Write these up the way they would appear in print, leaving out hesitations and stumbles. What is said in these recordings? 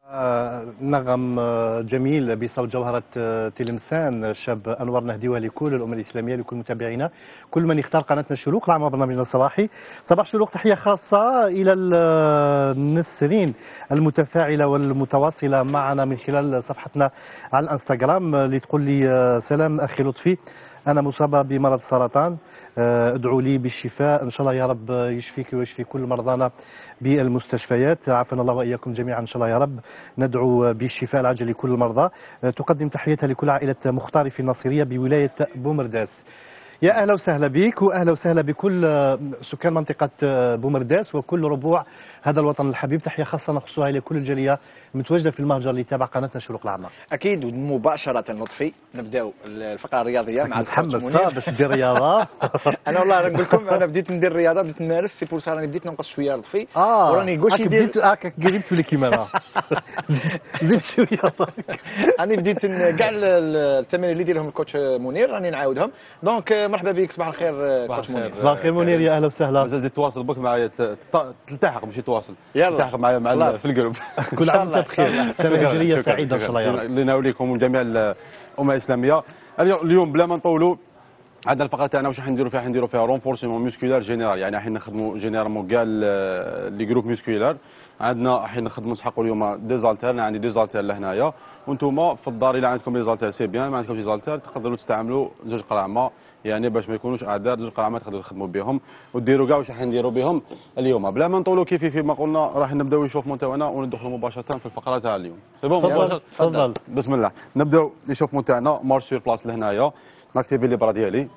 نغم جميل بصوت جوهرة تلمسان الشاب أنور نهديوها لكل الأمة الإسلامية، لكل متابعينا، كل من اختار قناتنا الشروق مع برنامجنا الصباحي صباح شروق. تحية خاصة إلى النسرين المتفاعلة والمتواصلة معنا من خلال صفحتنا على الانستغرام اللي تقول لي سلام أخي لطفي، أنا مصابة بمرض السرطان، ادعوا لي بالشفاء إن شاء الله يا رب يشفيك ويشفي كل مرضانا بالمستشفيات، عافانا الله وإياكم جميعا إن شاء الله يا رب، ندعو بالشفاء العاجل لكل المرضى. تقدم تحياتها لكل عائلة مختار في الناصرية بولاية بومرداس. يا أهلا وسهلا بك وأهلا وسهلا بكل سكان منطقة بومرداس وكل ربوع هذا الوطن الحبيب. تحية خاصة نخصها إلى كل الجالية المتواجدة في المهجر اللي يتابع قناتنا شروق العامة. أكيد مباشرة لطفي نبداو الفقرة الرياضية مع متحمس باش دير رياضة. أنا والله نقول لكم أنا بديت ندير رياضة، بديت نمارس، سي بور سا راني بديت ننقص شوية لطفي. وراني كوشي ندير هاكا قريبت لي كيما أنا. زيد شوية. راني بديت كاع التمارين اللي يديرهم الكوتش منير راني نعاودهم. دونك مرحبا بك، صباح الخير كوتش منير. صباح الخير منير، يا اهلا وسهلا. مازال تزيد تواصل بك معايا، تلتحق ماشي تواصل، يلا تلتحق معايا مع في الجروب. كل عام وانت بخير، سنه هجريه سعيده ان شاء الله يا رب. لنا وليكم وجميع الامه الاسلاميه. اليوم بلا ما نطولوا عندنا الفقره تاعنا واش راح نديروا فيها؟ نديروا فيها رونفورسمون ميسكولار جينيرال، يعني راح نخدموا جينيرالمون كاع لي جروب ميسكولار. عندنا راح نخدموا نسحقوا اليوم دي زالتير، انا عندي دي زالتير لهنايا، وانتم في الدار الا عندكم لي زالتير سي بيان، ما عندكمش زالتير تقدروا تستعملوا زوج قرعمه، يعني باش ما يكونوش اعذار، زوج قرعمات تقدروا تخدموا بهم وديروا كاع واش راح نديروا بهم اليوم. بلا ما نطولوا كيف ما قلنا راح نبداو نشوف تاعنا وندخلوا مباشره في الفقره تاع اليوم. سي بون، تفضل. بسم الله نبداو نشوفوا تاعنا مارش سور بلاص لهنايا. ناكتيفي لي برا ديالي،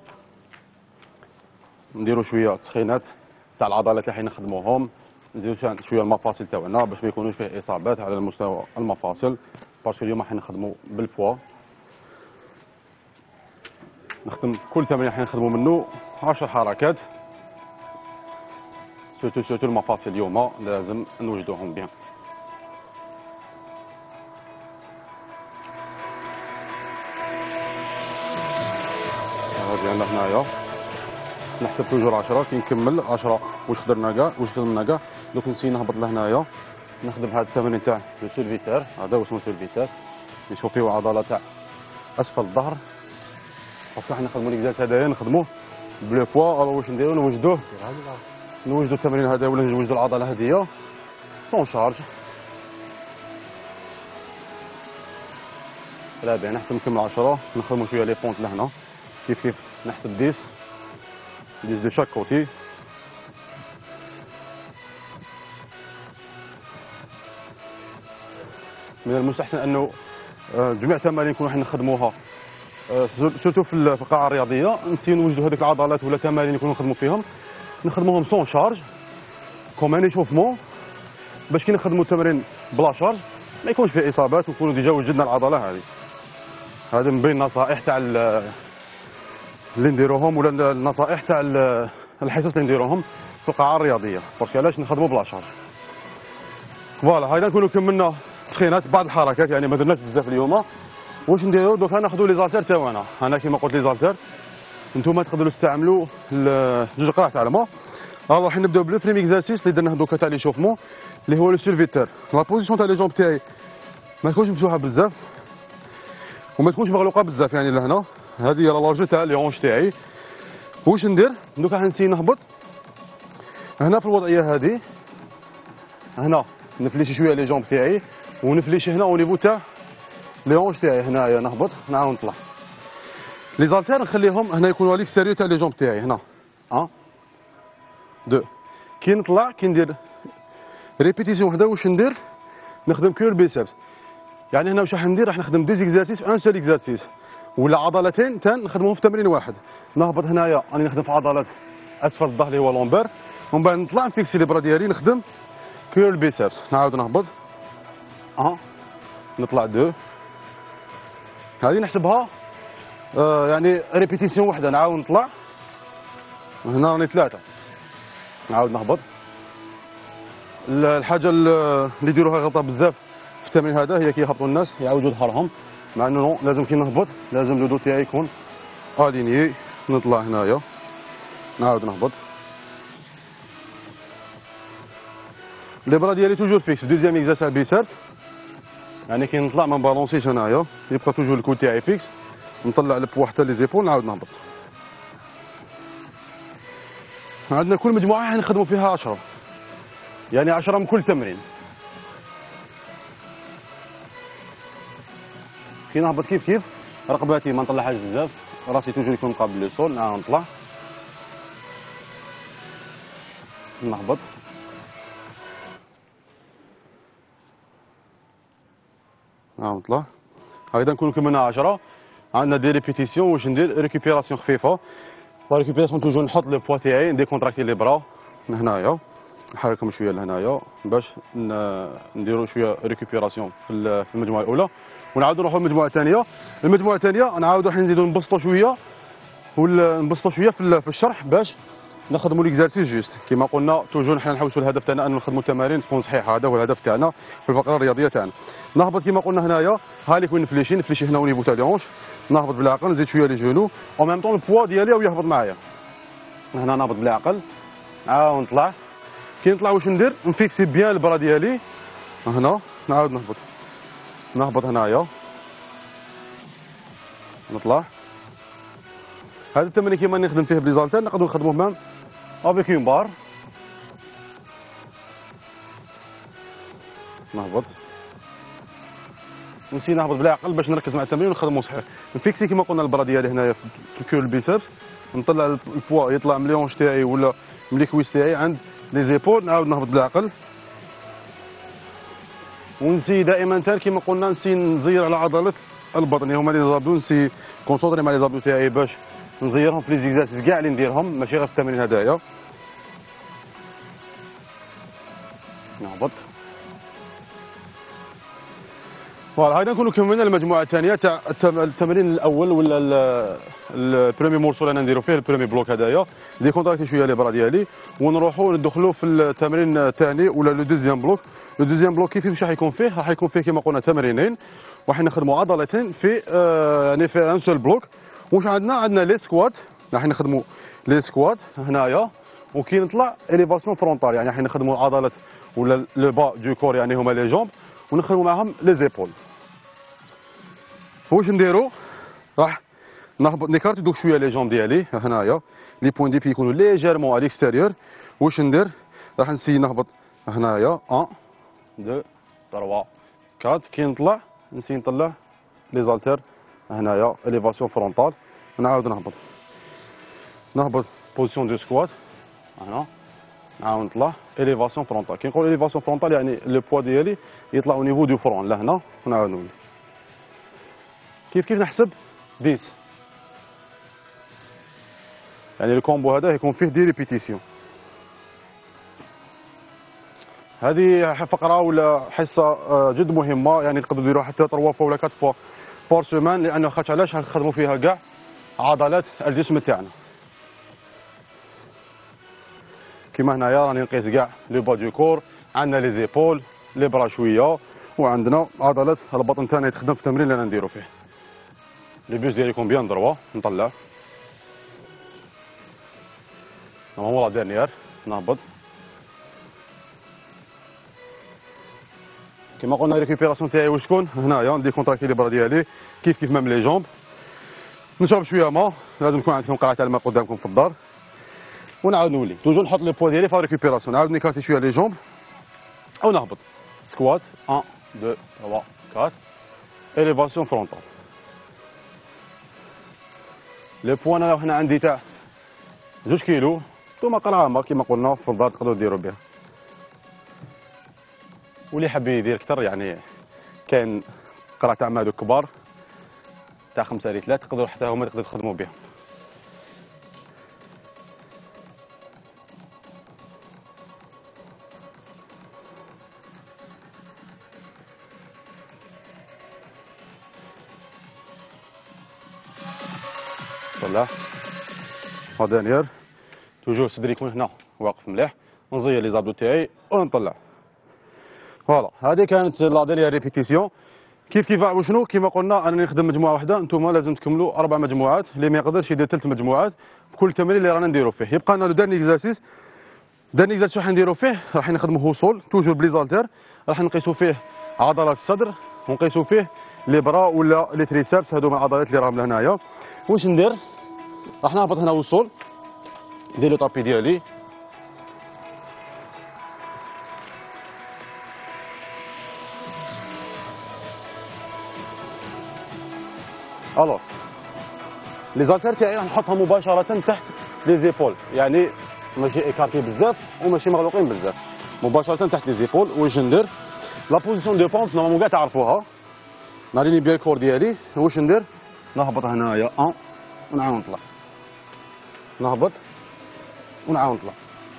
نديروا شويه تسخينات تاع العضلات اللي حين نخدموهم، نزيدوا شويه المفاصل تاعنا باش ما يكونوش فيه اصابات على المستوى المفاصل، باسكو اليوم راح نخدموا بالبوا. نخدم كل تمرين راح نخدموا منه 10 حركات، سورتو المفاصل اليوم لازم نوجدوهم بها. هذه هنايا نحسب توجور 10 كي نكمل 10 واش خدرنا كاع واش خدمنا كاع. دوك نسي نهبط لهنايا نخدم هذا التمرين تاع لو سيرفيتور، هذا هو اسمه سيرفيتور، نشوف فيه عضله تاع اسفل الظهر. باسكو حنا نخدموا ليكزارس هذايا نخدموه بلو بوا. الو واش نديرو؟ نوجدوا التمرين هذا ولا نوجدوا العضله هذيا سون شارج. لا بيان نحسب نكمل 10، نخدموا شويه لي بونت لهنا كيف نحسب 10 دو شاك كوتي. من المستحسن انه جميع التمارين نكونوا حنا نخدموها سورتو في القاعه الرياضيه، نسيو نوجدوا هذيك العضلات ولا تمارين يكونوا نخدموا فيهم نخدموهم سون شارج كومان ايشوفمون، باش كي نخدموا التمرين بلا شارج ما يكونش فيه اصابات ونكونوا ديجا وجدنا العضله هذه. هذا من بين النصائح تاع اللي نديروهم ولا النصائح تاع الحصص اللي نديروهم في القاعه الرياضيه، باسكو علاش نخدموا بلا شارج. فوالا هذا نكونوا كملنا تسخينات بعض الحركات، يعني ما درناش بزاف اليوم. واش نديرو دوكا؟ ناخذوا لي زالتير تاعنا. انا كيما قلت لي زالتير نتوما تقدروا تستعملوا جوج قراع تاع الماء. راح نبداو بلو بريمي اكزارسيس اللي درناه دوكا تاع لي شوفمون اللي هو لو سيرفيتور. لا بوزيسيون تاع لي جومب تاعي ما تكونش مفتوحه بزاف وما تكونش مغلوقه بزاف، يعني لهنا هذه هي لارجو تاع لي هونش تاعي. واش ندير دوكا؟ حنسي نهبط هنا في الوضعيه هذه، هنا نفليشي شويه لي جومب تاعي ونفليشي هنا او نيفو تاع لي هونش تاعي، هنايا نهبط نعاود نطلع. لي زالتير نخليهم هنا يكونوا على ليكستيريور تاع لي جومب تاعي، هنا 1 2. كي نطلع كي ندير ريبيتيسيون وحده واش ندير؟ نخدم كور بيسبس، يعني هنا واش راح ندير؟ راح نخدم 2 اكزارسيس ان سول اكزارسيس ولا عضلتين تان نخدمهم في تمرين واحد. نهبط هنايا راني نخدم في عضلات اسفل الظهر اللي هو لومبر، ومن بعد نطلع نفيكسي لي برا ديالي نخدم كور بيسبس. نعاود نهبط 1 نطلع 2. هذه نحسبها يعني ريبيتيسيون وحده، نعاود نطلع هنا راني 3 نعاود نهبط. الحاجه اللي يديروها غلطه بزاف في التمرين هذا هي كي يهبطوا الناس يعوجوا ظهرهم، مع انه لازم كي نهبط لازم لو دو تاعي يكون الينيي. نطلع هنايا نعاود نهبط. لي برا ديالي توجور فيكس. دوزيام اكزارسيس بيسابس يعني كي نطلع ما نبالونسيش هنايا، يبقى توجور الكود تاعي فيكس، نطلع البوا حتى لي زيبول نعاود نهبط. عندنا كل مجموعه نخدموا فيها 10، يعني 10 من كل تمرين. كي نهبط كيف رقبتي ما نطلعهاش بزاف، راسي توجور يكون مقابل لو سول، نعاود نطلع نهبط. نطلع هكذا نكونوا كملنا 10. عندنا دي ريبيتيسيون واش ندير ريكوبيراسيون خفيفه. لا ريكوبيراسيون توجور نحط لو بوا تاعي نديكونتراكتي لي برا من هنايا، نحركهم شويه لهنايا باش نديروا شويه ريكوبيراسيون في المجموعه الاولى، ونعاودوا نروحوا للمجموعه الثانيه. المجموعه الثانيه نعاودوا حين نزيدوا نبسطوا شويه ونبسطوا شويه في الشرح باش نخدموا ليكزارسيس جوست كيما قلنا. توجور حنا نحوسوا الهدف تاعنا ان نخدموا تمارين تكون صحيحه، هذا هو الهدف تاعنا في الفقره الرياضيه تاعنا. نهبط كيما قلنا هنايا، ها لي كون نفليشي هنا ونيفو تاع لي هونش، نهبط بالعقل نزيد شويه لي جونو او ميم طون البوا ديالي او يهبط معايا. هنا نهبط بالعقل عاود نطلع. كي نطلع واش ندير؟ نفيكسي بيان البرا ديالي هنا، نعاود نهبط هنايا نطلع. هذا التمرين كيما نخدم فيه بليزالتير نقدروا نخدموه مام افيك اون بار. نهبط نسي نهبط بالعقل باش نركز مع التمرين ونخدمو صحيح. نفيكسي كيما قلنا البرا ديالي هنايا في الكول البيسبس، نطلع البوا يطلع من لي هونش تاعي ولا من لي كويس تاعي عند لي زيبول، نعاود نهبط بالعقل. ونسي دائما تال كيما قلنا نسي نزير على عضلات البطن، هما لي زابدو، نسي كونسونطري مع لي زابدو تاعي باش نزيرهم في لي زيكزارسيس كاع اللي نديرهم، ماشي غير في التمرين هدايا. نهبط فوالا. هكذا نكونوا كملنا المجموعه الثانيه تاع التمرين الاول ولا البريمي مورسو اللي نديرو فيه البريمي بلوك هدايا. ديكونتراكتي شويه لي برا ديالي ونروحوا ندخلوا في التمرين الثاني ولا لو دوزيام بلوك. لو دوزيام بلوك كيف راح يكون فيه؟ راح يكون فيه كما قلنا تمرينين، وراح نخدموا عضلتين في يعني في ان سول بلوك. واش عندنا لي سكوات، راح نخدموا لي سكوات هنايا. وكي نطلع اليفاسيون فرونتال، يعني راح نخدموا عضله ولا لو با دو كور يعني هما لي جومب، ونخدموا معاهم لي زيبول. واش نديرو؟ راح نهبط نيكارتي دوك شويه لي جومب ديالي هنايا، لي بوين دي بي يكونوا ليجيرمون على ليكستيريور. واش ندير؟ راح نسي نهبط هنايا 1 2 3 4. كي نطلع نسي نطلع لي زالتير هنايا اليفاسيون فرونتال، ونعاود نهبط بوزيسيون دو سكوات هنا، نعاود نطلع اليفاسيون فرونتال. كي نقول اليفاسيون فرونتال يعني لو بوا ديالي يطلع او نيفو دو فرون لهنا، ونعاود نولي. كيف نحسب 10، يعني الكومبو هذا يكون فيه دي ريبيتيسيون. هذه فقره ولا حصه جد مهمه، يعني تقدروا ديروها حتى 3 فوا ولا 4 فوا بار سومان، لانه خاطر علاش نخدموا فيها كاع عضلات الجسم تاعنا. كيما هنايا راني نقيس كاع لو با دو كور، عندنا لي زيبول لي برا شويه، وعندنا عضلات البطن تاعنا يتخدم في التمرين اللي نديرو فيه. لي بيوس ديالي يكون بيان دروا، نطلع نورمالمون لا ديرنيير، نهبط. كيما قلنا ريكوبيراسيون تاعي واش تكون هنايا، ندير كونتراكتي لي برا ديالي كيف ميم لي جومب. نشرب شويه ما، لازم يكون عندكم قرعه تاع الماء قدامكم في الدار، ونعاود نولي توجور نحط لي بوا ديالي في ريكوبيراسيون. نعاود نيكارتي شويه لي جومب او نهبط سكوات 1 2 3 4 اليفاسيون فرونتال. لي بوا انا هنا عندي تاع 2 كيلو، نتوما قرعه ما كيما قلنا في الدار تقدروا ديروا بها. واللي حاب يدير اكثر يعني كاين قرعه تاع ماء كبار تاع 5 لترات تقدروا حتى هما تقدروا تخدموا بهم. طلع ودانيير توجور صدري يكون هنا واقف مليح، نزير لي زابدو تاعي ونطلع. فوالا هذه كانت لا ديليير ريبيتيسيون. كيف وشنو كيما قلنا انا نخدم مجموعه واحده، نتوما لازم تكملوا 4 مجموعات، اللي ما يقدرش يدير 3 مجموعات بكل تمرين اللي رانا نديرو فيه. يبقى لنا لو دارني اكزارسيس، راح نديرو فيه راح نخدموا هو سول توجور بليزالتير، راح نقيسوا فيه عضلات الصدر ونقيسوا فيه لي برا ولا لي تريسابس، هادو من العضلات اللي راهم لهنايا. واش ندير؟ راح نهبط هنا والصول، ندير لو طابي ديالي، الوغ لي زالتير تاعي راح نحطهم مباشره تحت لي زيبول، يعني ماشي ايكارتي بزاف وماشي مغلوقين بزاف، مباشره تحت لي زيبول. واش ندير؟ لا بوزيسيون دو بومب نورمالمون كاع تعرفوها، ناليني بيان الكور ديالي. واش ندير؟ نهبط هنايا ونعاود نطلع، نهبط ونعاود نطلع،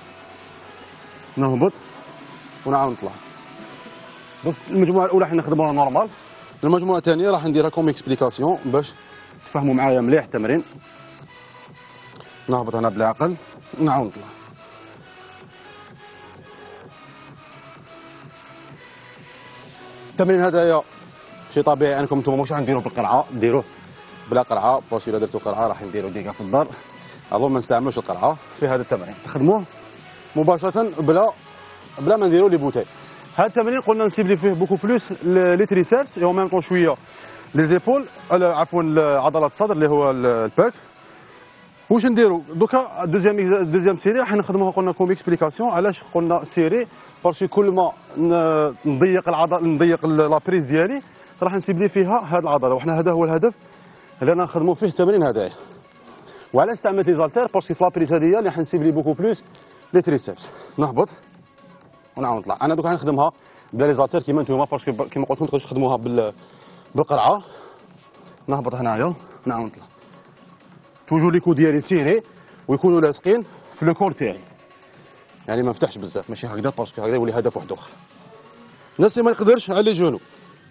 نهبط ونعاود نطلع. دونك المجموعه الاولى راح نخدموها نورمال، المجموعه الثانيه راح نديرها كوم اكسبليكاسيون باش تفهموا معايا مليح التمرين. نهبط هنا بالعقل ونعاود نطلع. التمرين هذايا شي طبيعي انكم نتوما مش غنديروه بالقرعه، ديروه بلا قرعه، باش الا درتو قرعه راح نديرو ديكا في الدار، اظن ما نستعملوش القرعه في هذا التمرين، تخدموه مباشره بلا ما نديرو لي بوتاي. هذا التمرين قلنا نسيبلي فيه بوكو بلوس لي تريسابس اي ميم طون شويه لي زيبول، عفوا عضلات الصدر اللي هو الباك. واش نديرو دوكا؟ دوزيام سيري راح نخدموها قلنا كوم اكسبليكاسيون. علاش قلنا سيري؟ باسكو كل ما نضيق العضله نضيق لابريز ديالي راح نسيبلي فيها هذه العضله، وحنا هذا هو الهدف اللي انا نخدموا فيه التمرين هذايا. وعلاش استعملت لي زالتير؟ باسكو في لابريز هذيا اللي حنسيب لي بوكو بلوس لي تريسبس. نهبط ونعاود نطلع. انا دوكا غنخدمها بلا لي زالتير كيما نتوما، باسكو كيما قلت لكم تقدروا تخدموها بالقرعه. نهبط هنايا نعاود نطلع، توجور لي كو ديالي سيري ويكونوا لاصقين في لو كور تاعي، يعني ما نفتحش بزاف، ماشي هكذا باسكو هكذا يولي هدف واحد اخر. الناس اللي ما يقدرش على لي جونو،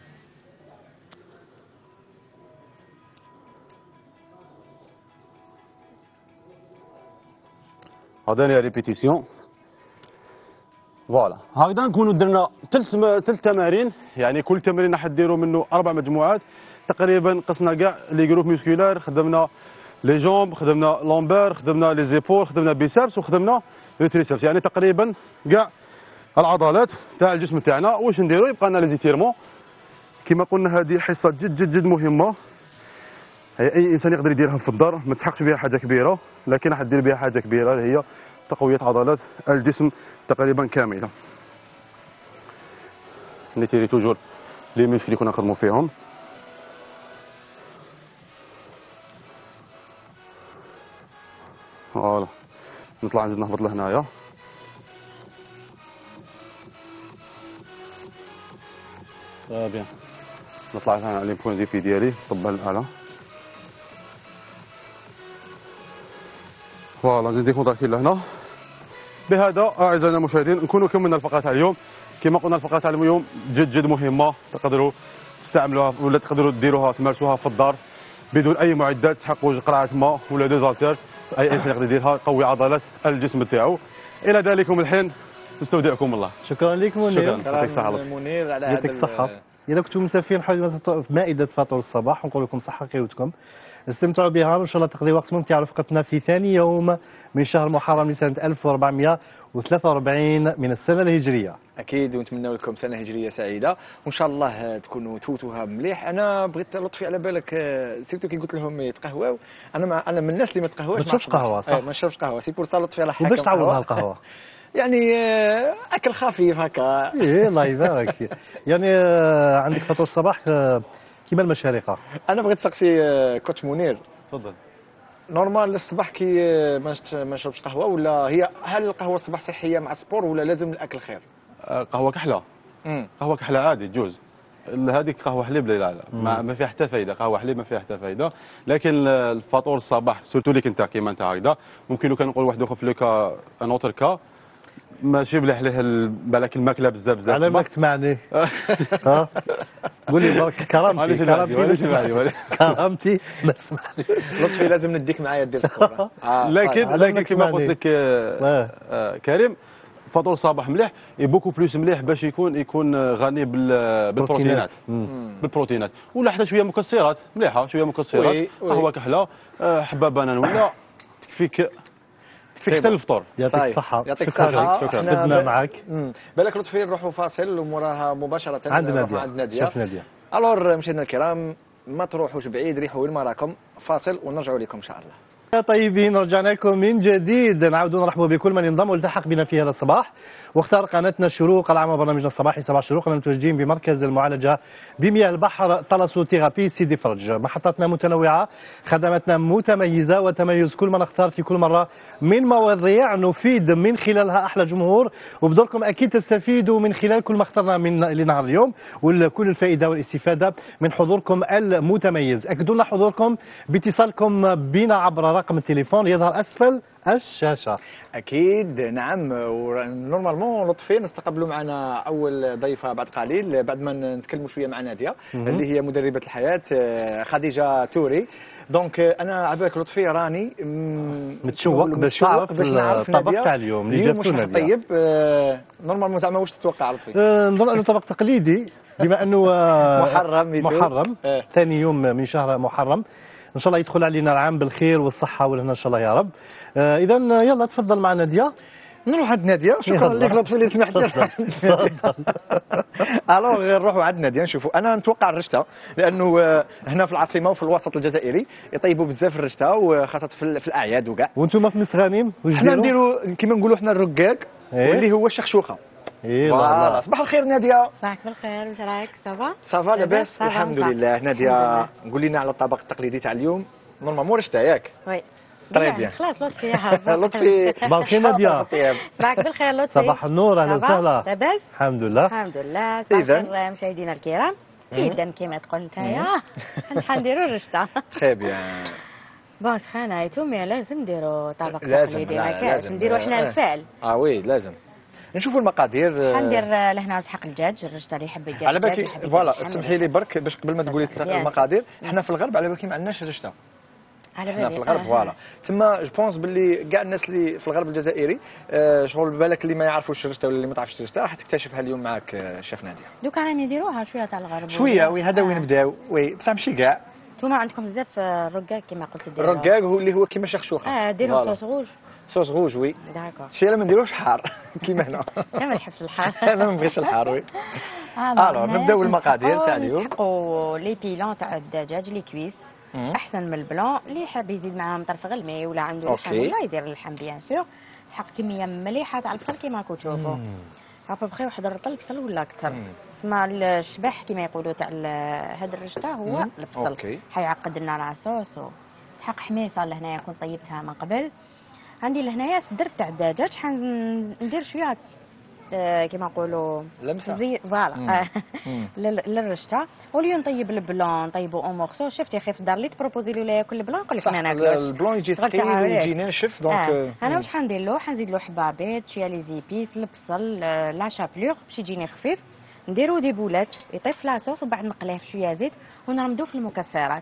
هذاني ريبيتيسيون. فوالا هكذا نكونوا درنا ثلاث تمارين، يعني كل تمرين راح ديروا منه 4 مجموعات تقريبا. قسنا كاع لي جروب ميسكولار، خدمنا لي جومب، خدمنا لومبير، خدمنا لي زيبول، خدمنا بيسابس، وخدمنا لي تريسبس، يعني تقريبا كاع العضلات تاع الجسم تاعنا. واش نديروا؟ يبقى لنا لي زيتيرمون كما قلنا. هذه حصه جد مهمه، اي انسان يقدر يديرها في الدار، ما تسحقش بها حاجه كبيره، لكن راح دير بها حاجه كبيره اللي هي تقويه عضلات الجسم تقريبا كامله. نيتيري توجور لي موسكل اللي كنا نخدموا فيهم. فوالا نطلع نزيد نهبط لهنايا. بيان نطلع هنا على لي بوين دي في ديالي، طبها للاعلى. فوالا نزيد نكون راكين لهنا. بهذا اعزائنا المشاهدين نكونوا كملنا الفقره تاع اليوم. كما قلنا الفقره تاع اليوم جد مهمه، تقدروا تستعملوها ولا تقدروا ديروها تمارسوها في الدار بدون اي معدات، تحققوا قرعه ماء ولا دو زالتير، اي انسان يقدر يديرها يقوي عضلات الجسم تاعو. الى ذلكم الحين نستودعكم الله. شكرا لك منير. شكرا يعطيك الصحه منير على يعطيك الصحه. اذا كنتم مسافرين حول مائده فطور الصباح نقول لكم صحه قوتكم، استمتعوا بها وان شاء الله تقضي وقت ممتع على رفقتنا في ثاني يوم من شهر محرم لسنه 1443 من السنه الهجريه. اكيد، ونتمنى لكم سنه هجريه سعيده وان شاء الله تكونوا تفوتوها مليح. انا بغيت لطفي على بالك سيرتو كي قلت لهم يتقهواو، انا من الناس اللي ما تقهواش، ما تشربش قهوه صح؟ ما نشربش قهوه، سي بور سا لطفي على حاجه. وباش تعوضها القهوه؟ يعني اكل خفيف هكا. ايه الله يبارك. يعني عندك فطور الصباح كيما المشارقه. انا بغيت نسقسي كوتش منير. تفضل. نورمال الصباح كي ما نشربش قهوه، ولا هل القهوه الصباح صحيه مع السبور ولا لازم الاكل خير؟ قهوه كحله. قهوه كحله عادي تجوز. هذيك قهوه حليب لا ما فيها حتى فايده، قهوه حليب ما فيها حتى فايده. لكن الفطور الصباح سورتو ليك انت كيما انت هكذا، ممكن لو كان نقول واحد اخر في لوكا ان اوتر كا ماشي مليح ليه بالك الماكله بزاف على بالك تسمعني. ها قول لي برك كرامتي كرامتي ما تسمعني. لطفي لازم نديك معايا دير سبور. لكن كما قلت لك كريم، فطور الصباح مليح بوكو بلوس مليح باش يكون غني بالبروتينات. بالبروتينات ولا حتى شويه مكسرات مليحه، شويه مكسرات، قهوه كحله، حبه بنان ولا تكفيك حتى الفطور. يعطيك الصحه. يعطيك الصحه. شكرا معك. بالك لطفي نروحوا فاصل وموراها مباشره عند ناديه. الور مشاهدينا الكرام ما تروحوش بعيد، ريحوا وين ما راكم، فاصل ونرجعوا لكم ان شاء الله. يا طيبين، رجعنا لكم من جديد. نعود نرحب بكل من انضم والتحق بنا في هذا الصباح واختار قناتنا الشروق العامة، برنامجنا الصباحي صباح الشروق. متواجدين بمركز المعالجة بمياه البحر تلاسوثيرابي سيدي فرج. محطاتنا متنوعة، خدماتنا متميزة، وتميز كل ما نختار في كل مرة من مواضيع نفيد من خلالها أحلى جمهور، وبدوركم أكيد تستفيدوا من خلال كل ما اخترنا من لنهار اليوم، وكل الفائدة والاستفادة من حضوركم المتميز. أكدوا لنا حضوركم باتصالكم بنا عبر رقم التليفون يظهر أسفل الشاشة. اكيد نعم. ونورمالمون لطفي نستقبلوا معنا اول ضيفه بعد قليل، بعد ما نتكلموا شويه مع ناديه اللي هي مدربه الحياه خديجه توري. دونك انا عبالك لطفي راني متشوق باش نعرف الطبق تاع اليوم اللي جابتو ناديه. طيب نورمالمون زعما واش تتوقع لطفي؟ نظن انه طبق تقليدي بما انه محرم ثاني يوم من شهر محرم، ان شاء الله يدخل علينا العام بالخير والصحه والهنا ان شاء الله يا رب. اذا يلا تفضل مع ناديه. نروح عند ناديه. شكرا لك لطفي اللي سمحت لي. الوغ نروحوا عند ناديه نشوفوا. انا نتوقع الرشته، لانه هنا في العاصمه وفي الوسط الجزائري يطيبوا بزاف الرشته، وخاصه في الاعياد وكاع. وانتم في مستغانم حنا نديروا كيما نقولوا حنا الرقاق واللي هو الشخشوخه. فوالا. صباح الخير ناديه. صباحك بالخير، واش راك؟ صافا صافا لاباس الحمد لله. ناديه قول لنا على الطبق التقليدي تاع اليوم. نورمالمون رشته ياك؟ وي طري بيان. خلاص لطفي لطفي باقي ناديه. صباحك بالخير لطفي. صباح النور، اهلا وسهلا. لاباس الحمد لله. الحمد لله. صباح الخير مشاهدينا الكرام. اذا كما تقول نتايا حنديروا الرشته. خير بيان. بون سخانايتو مي لازم نديروا طبق تقليدي، ما كاش نديروا حنا الفعل. وي لازم نشوفوا المقادير. حندير لهنا سحق الدجاج، الرشته اللي يحب يدير على بالك. فوالا اسمحي لي برك باش قبل ما تقولي المقادير. حنا في الغرب على بالك ما عندناش رشته. حنا في الغرب فوالا تما جو بونس باللي كاع الناس اللي في الغرب الجزائري شغل بالك اللي ما يعرفوش الرشته ولا اللي ما تعرفش الرشته راح تكتشفها اليوم معك شيف ناديه. دوكا راني نديروها شويه تاع الغرب شويه. وي هذا وين نبداو. وي بصح ماشي كاع. نتوما عندكم بزاف الرقاق كما قلت ديروا. الرقاق هو اللي هو كيما شخشوخه. ديروا صوص غوج. صوص غوج وي. داكور. شي ما نديروش حار كيما هنا. انا ما نحبش الحار. انا ما نبغيش الحار وي. الو نبداو المقادير تاع اليوم. نسحقوا لي بيلون تاع الدجاج لي كويس احسن من البلون. اللي حاب يزيد معاه مطرف غلمي ولا عنده اللحم ولا يدير اللحم بيان سور. سحق كميه مليحه تاع البصل كيما راكم تشوفوا. ابخي واحد الرطل بصل ولا اكثر. اسمع الشبح كيما يقولوا تاع هذا الرشته هو البصل. حيعقد لنا العصوص. سحق حميصه لهنايا كنت طيبتها من قبل. عندي لهنايا صدر تاع الدجاج حندير شويه كيما نقولوا لمسه فوالا للرشته. واليوم نطيب البلون نطيبو او مورسو. شفتي خيف الدار اللي تبروبوزي له ياكل البلون نقول لك ما ناكلوش. البلون يجي ثقيل ويجي ناشف. دونك انا واش حندير له؟ حنزيد له حبابيط شويه لي زيبيس البصل لا شابلور باش يجيني خفيف. نديرو دي بولات يطيب في لاصوص وبعد نقليه في شويه زيت ونرمدو في المكسرات.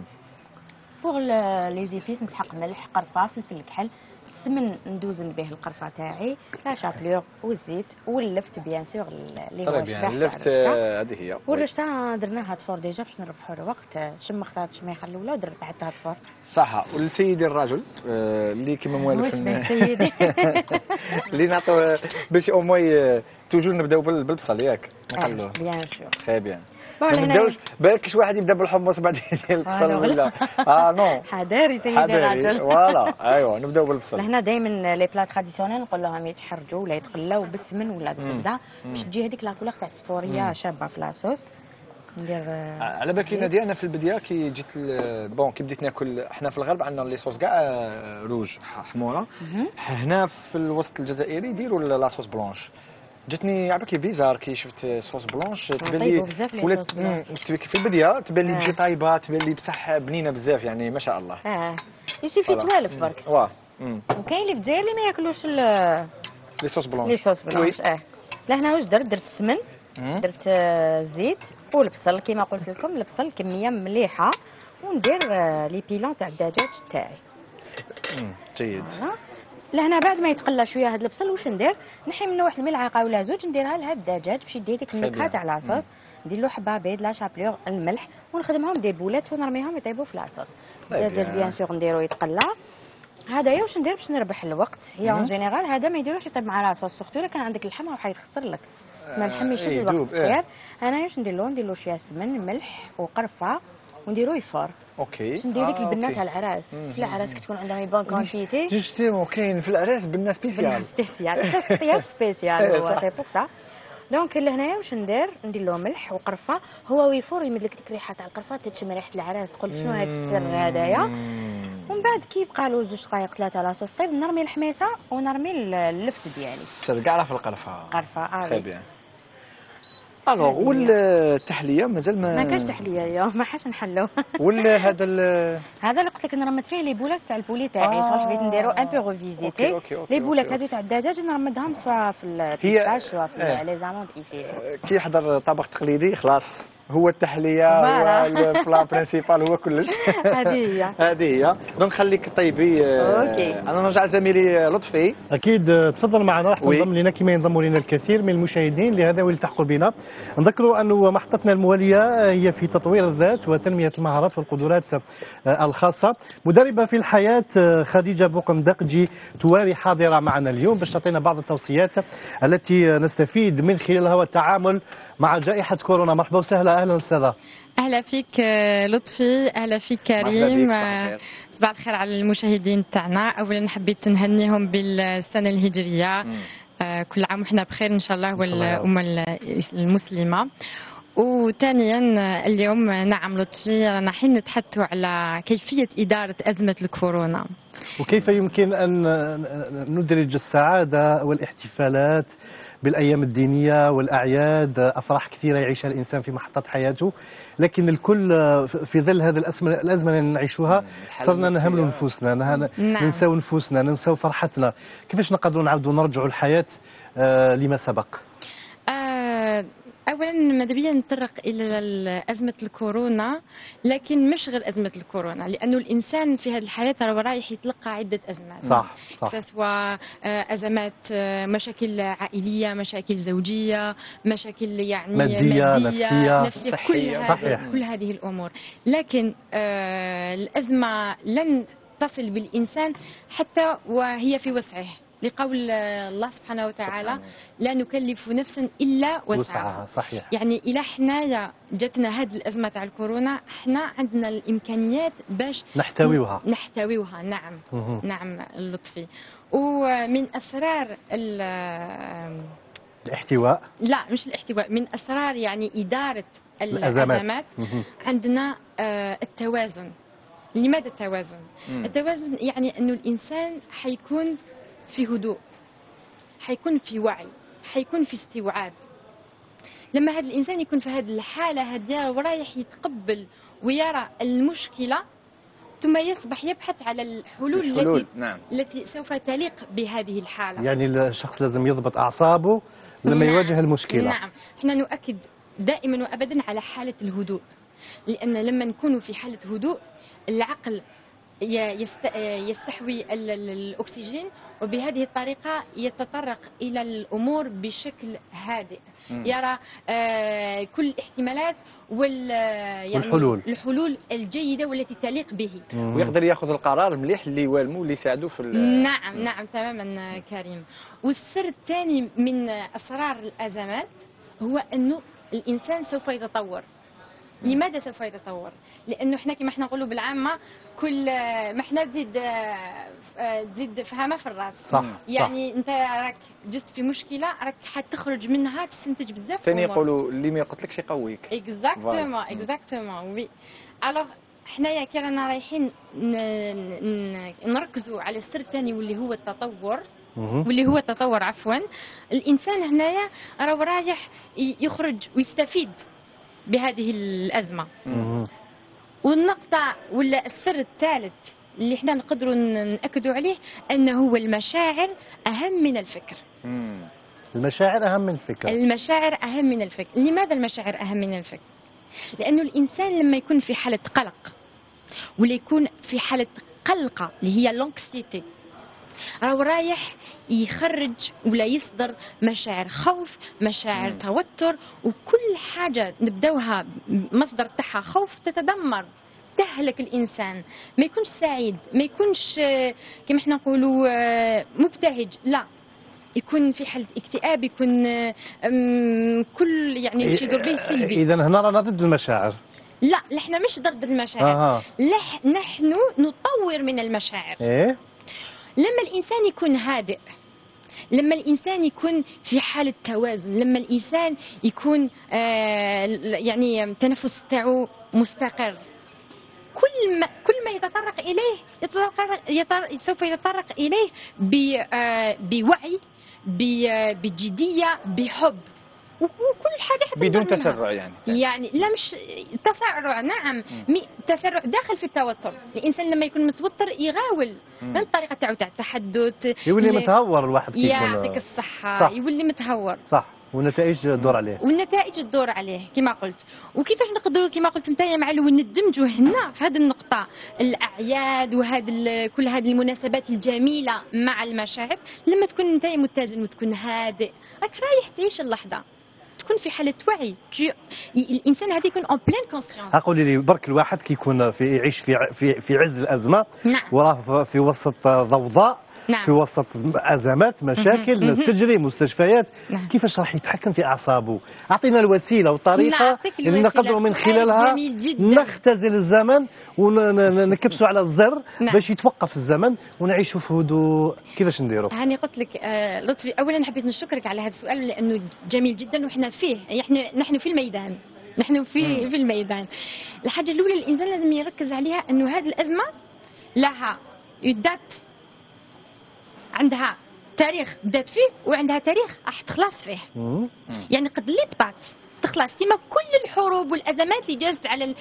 بوغ لي زيبيس نسحق ملح قرفه فلفل كحل السمن ندوزن به القرفه تاعي لا شابلور والزيت واللفت بيان سور اللي هو الشبح. اللفت هذه هي. والرشته درناها تفور ديجا باش نربحوا الوقت. شمختها الشميخه الاولى ودرت حتى تفور صح. والسيدي الرجل اللي كيما موالف سيدي اللي نعطيو باش او موي توجور نبداو بالبصل ياك نخلوه بيان سور. خير بيان. ما نبداوش بالك شي واحد يبدا بالحمص بعدين البصل ولا نو حذاري سيدي الرجل. فوالا ايوا نبداو بالبصل. هنا دائما لي بلا تراديسيونيل نقول لهم يتحرجوا ولا يتقلاو بالسمن ولا بالزبده باش تجي هذيك لا كولور تاع الصفوريه شابه في لاصوص. ندير على بالك ناديه. انا في البدايه كي جيت بون كي بديت ناكل. احنا في الغرب عندنا لي صوص كاع روج حموره. هنا في الوسط الجزائري يديروا لاصوص بلونش. جاتني عباك بيزار كي شفت صوص بلونش تبان لي ولات في البدايه تبان لي تجي طايبه تبان لي بصح بنينه بزاف يعني ما شاء الله. يجي في توالف برك. وكاين اللي في الجزائر اللي ما ياكلوش لي صوص بلونش. لي صوص بلونش لهنا واش درت السمن درت زيت والبصل كيما قلت لكم. البصل كميه مليحه وندير لي بيلون تاع الدجاج تاعي. جيد. لهنا بعد ما يتقلى شويه هذا البصل واش ندير؟ نحي منه واحد الملعقه ولا زوج نديرها لهذا الدجاج باش يدي ديك النكهه تاع لاصوص. ندير له حبه بيض لا شابلور الملح ونخدمهم دي بولات ونرميهم يطيبوا في لاصوص. الدجاج بيان سور نديرو يتقلى. هذايا واش ندير باش نربح الوقت. هي اون جينيرال هذا ما يديروش يطيب مع لاصوص سورتو الا كان عندك اللحم راح يخسر لك. ما الحم يشد الوقت خير. انا واش ندير له شويه سمن ملح وقرفه ونديرو يفار. اوكي باش ندير لك البنات تاع العراس. العراس كتكون عندهم بون كونتيتي جوستومون كاين في العراس بنات سبيسيال سبيسيال هو سي بور سا. دونك لهنايا واش ندير له ملح وقرفه. هو ويفور يمد لك ديك الريحه تاع القرفه تتشم ريحه العراس تقول شنو هذا السر هذايا. ومن بعد كي يبقى له 2 دقائق 3 لاصوص طيب نرمي الحميصه ونرمي اللفت ديالي. سر كاع في القرفه. قرفه تري بيان. الوغ والتحليه مازال ما كاش تحليه اليوم ما حاش نحلو. ولا هذا اللي قلت لك نرمد فيه لي بولات تاع البولي تاعي صافي بغيت نديرو ان بو ريفيزيتي. لي بولات هذو تاع الدجاج نرمدهم سواء في البيستاش سواء في لي زاموند كيفي. كي يحضر طبق تقليدي خلاص هو التحليه والبلا برينسيبال هو كلش. هذه هي دونك خليك طيبي. انا نرجع زميلي لطفي. اكيد تفضل معنا. راح تنضم لنا كما ينضم لنا الكثير من المشاهدين لهذا والتحقوا بنا. نذكروا انه محطتنا المواليه هي في تطوير الذات وتنميه المهارات والقدرات الخاصه. مدربه في الحياه خديجه بوقندقجي تواري حاضره معنا اليوم باش تعطينا بعض التوصيات التي نستفيد من خلالها والتعامل مع جائحه كورونا. مرحبا وسهلا. اهلا استاذه. اهلا فيك لطفي. اهلا فيك كريم. صباح الخير على المشاهدين تاعنا. اولا حبيت نهنيهم بالسنه الهجريه. كل عام وحنا بخير ان شاء الله والامه المسلمه. وثانيا اليوم نعم لطفي رانا حين نتحدثوا على كيفيه اداره ازمه الكورونا وكيف يمكن ان ندرج السعاده والاحتفالات بالأيام الدينية والأعياد. أفراح كثيرة يعيشها الإنسان في محطة حياته لكن الكل في ظل هذه الأزمة اللي نعيشها صرنا نهمل نفوسنا ننساو نفوسنا ننساو فرحتنا. كيفاش نقدروا نعاودوا نرجعوا الحياة لما سبق؟ اولا ماذا بيا نطرق الى ازمه الكورونا لكن مش غير ازمه الكورونا لانه الانسان في هذه الحياه راه رايح يتلقى عده ازمات. صح. سواء ازمات مشاكل عائليه مشاكل زوجيه مشاكل يعني ماديه نفسيه كل هذه الامور. لكن الازمه لن تصل بالانسان حتى وهي في وسعه لقول الله سبحانه وتعالى لا نكلف نفسا الا وسعها. صحيح. يعني الى حنايا جاتنا هذه الازمه تاع الكورونا احنا عندنا الامكانيات باش نحتويوها. نعم. نعم اللطفي. ومن اسرار الاحتواء لا مش الاحتواء من اسرار يعني اداره الازمات عندنا التوازن. لماذا التوازن؟ التوازن يعني انه الانسان حيكون في هدوء حيكون في وعي حيكون في استيعاب. لما هذا الإنسان يكون في هذه الحالة هذه ورايح يتقبل ويرى المشكلة ثم يصبح يبحث على الحلول التي سوف تليق بهذه الحالة. يعني الشخص لازم يضبط أعصابه لما يواجه المشكلة. نعم. احنا نؤكد دائما وأبدا على حالة الهدوء لأن لما نكون في حالة هدوء العقل يستحوي الأكسجين وبهذه الطريقة يتطرق إلى الأمور بشكل هادئ. يرى كل الاحتمالات يعني الحلول الجيدة والتي تليق به ويقدر يأخذ القرار المليح اللي يوالمه واللي يساعده في نعم تماما كريم. والسر الثاني من أسرار الأزمات هو أنه الإنسان سوف يتطور. لماذا سوف يتطور؟ لانه احنا كما احنا نقولوا بالعامه كل ما احنا تزيد فهمه في الراس. صح. يعني انت راك جست في مشكله راك حتخرج منها تستنتج بزاف. ثاني يقولوا اللي ما يقتلكش يقويك. اكزاكتومون وي. الوغ حنايا كي رانا رايحين نركزوا على السر الثاني واللي هو التطور عفوا. الانسان هنايا راه رايح يخرج ويستفيد بهذه الأزمة. والنقطة ولا السر الثالث اللي احنا نقدروا نأكدوا عليه أنه هو المشاعر أهم من الفكر. المشاعر أهم من الفكر. لماذا المشاعر أهم من الفكر؟ لأنه الإنسان لما يكون في حالة قلق ولا يكون في حالة قلقة اللي هي لونكسيتي رايح يخرج ولا يصدر مشاعر خوف مشاعر توتر وكل حاجة نبداوها مصدر تاعها خوف تتدمر تهلك الإنسان. ما يكونش سعيد ما يكونش كما احنا نقولوا مبتهج. لا يكون في حالة اكتئاب، يكون كل يعني باش يدور به سلبي. اذا هنا رانا ضد المشاعر. لا احنا مش ضد المشاعر. نحن نطور من المشاعر. لما الانسان يكون هادئ، لما الانسان يكون في حاله توازن، لما الانسان يكون يعني التنفس تاعو مستقر، كل ما يتطرق اليه سوف يتطرق اليه بوعي، بجديه، بحب، وكل حاجه بدون تسرع يعني لا مش تسرع. نعم تسرع داخل في التوتر. الانسان لما يكون متوتر يغاول من الطريقه تاعو تاع التحدث، يولي متهور الواحد. يعطيك الصحه. يولي متهور. صح. والنتائج تدور عليه. والنتائج تدور عليه كما قلت. وكيفاش نقدروا كما قلت انت يا معلو ندمجوا هنا في هذه النقطه الاعياد كل هذه المناسبات الجميله مع المشاعر؟ لما تكون انت متزن وتكون هادئ، راك رايح تعيش اللحظه، تكون في حاله وعي. الانسان هذا يكون اون بلين كونسيونس. اقول لي برك الواحد كيكون يعيش في عز الازمه. نعم. وراه في وسط ضوضاء. نعم. في وسط ازمات، مشاكل، ناس تجري، مستشفيات. نعم. كيفاش راح يتحكم في اعصابه؟ اعطينا الوسيله والطريقه اللي نقدروا من خلالها نختزل الزمن ونكبسوا على الزر. نعم. باش يتوقف الزمن ونعيشوا في هدوء. كيفاش نديروا؟ هاني قلت لك لطفي، اولا حبيت نشكرك على هذا السؤال لانه جميل جدا، وحنا فيه. نحن في الميدان، نحن في الميدان. الحاجه الاولى الانسان لازم يركز عليها انه هذه الازمه لها يدات، عندها تاريخ بدات فيه وعندها تاريخ راح تخلص فيه. يعني قد اللي طبعت تخلص كما كل الحروب والازمات اللي جازت على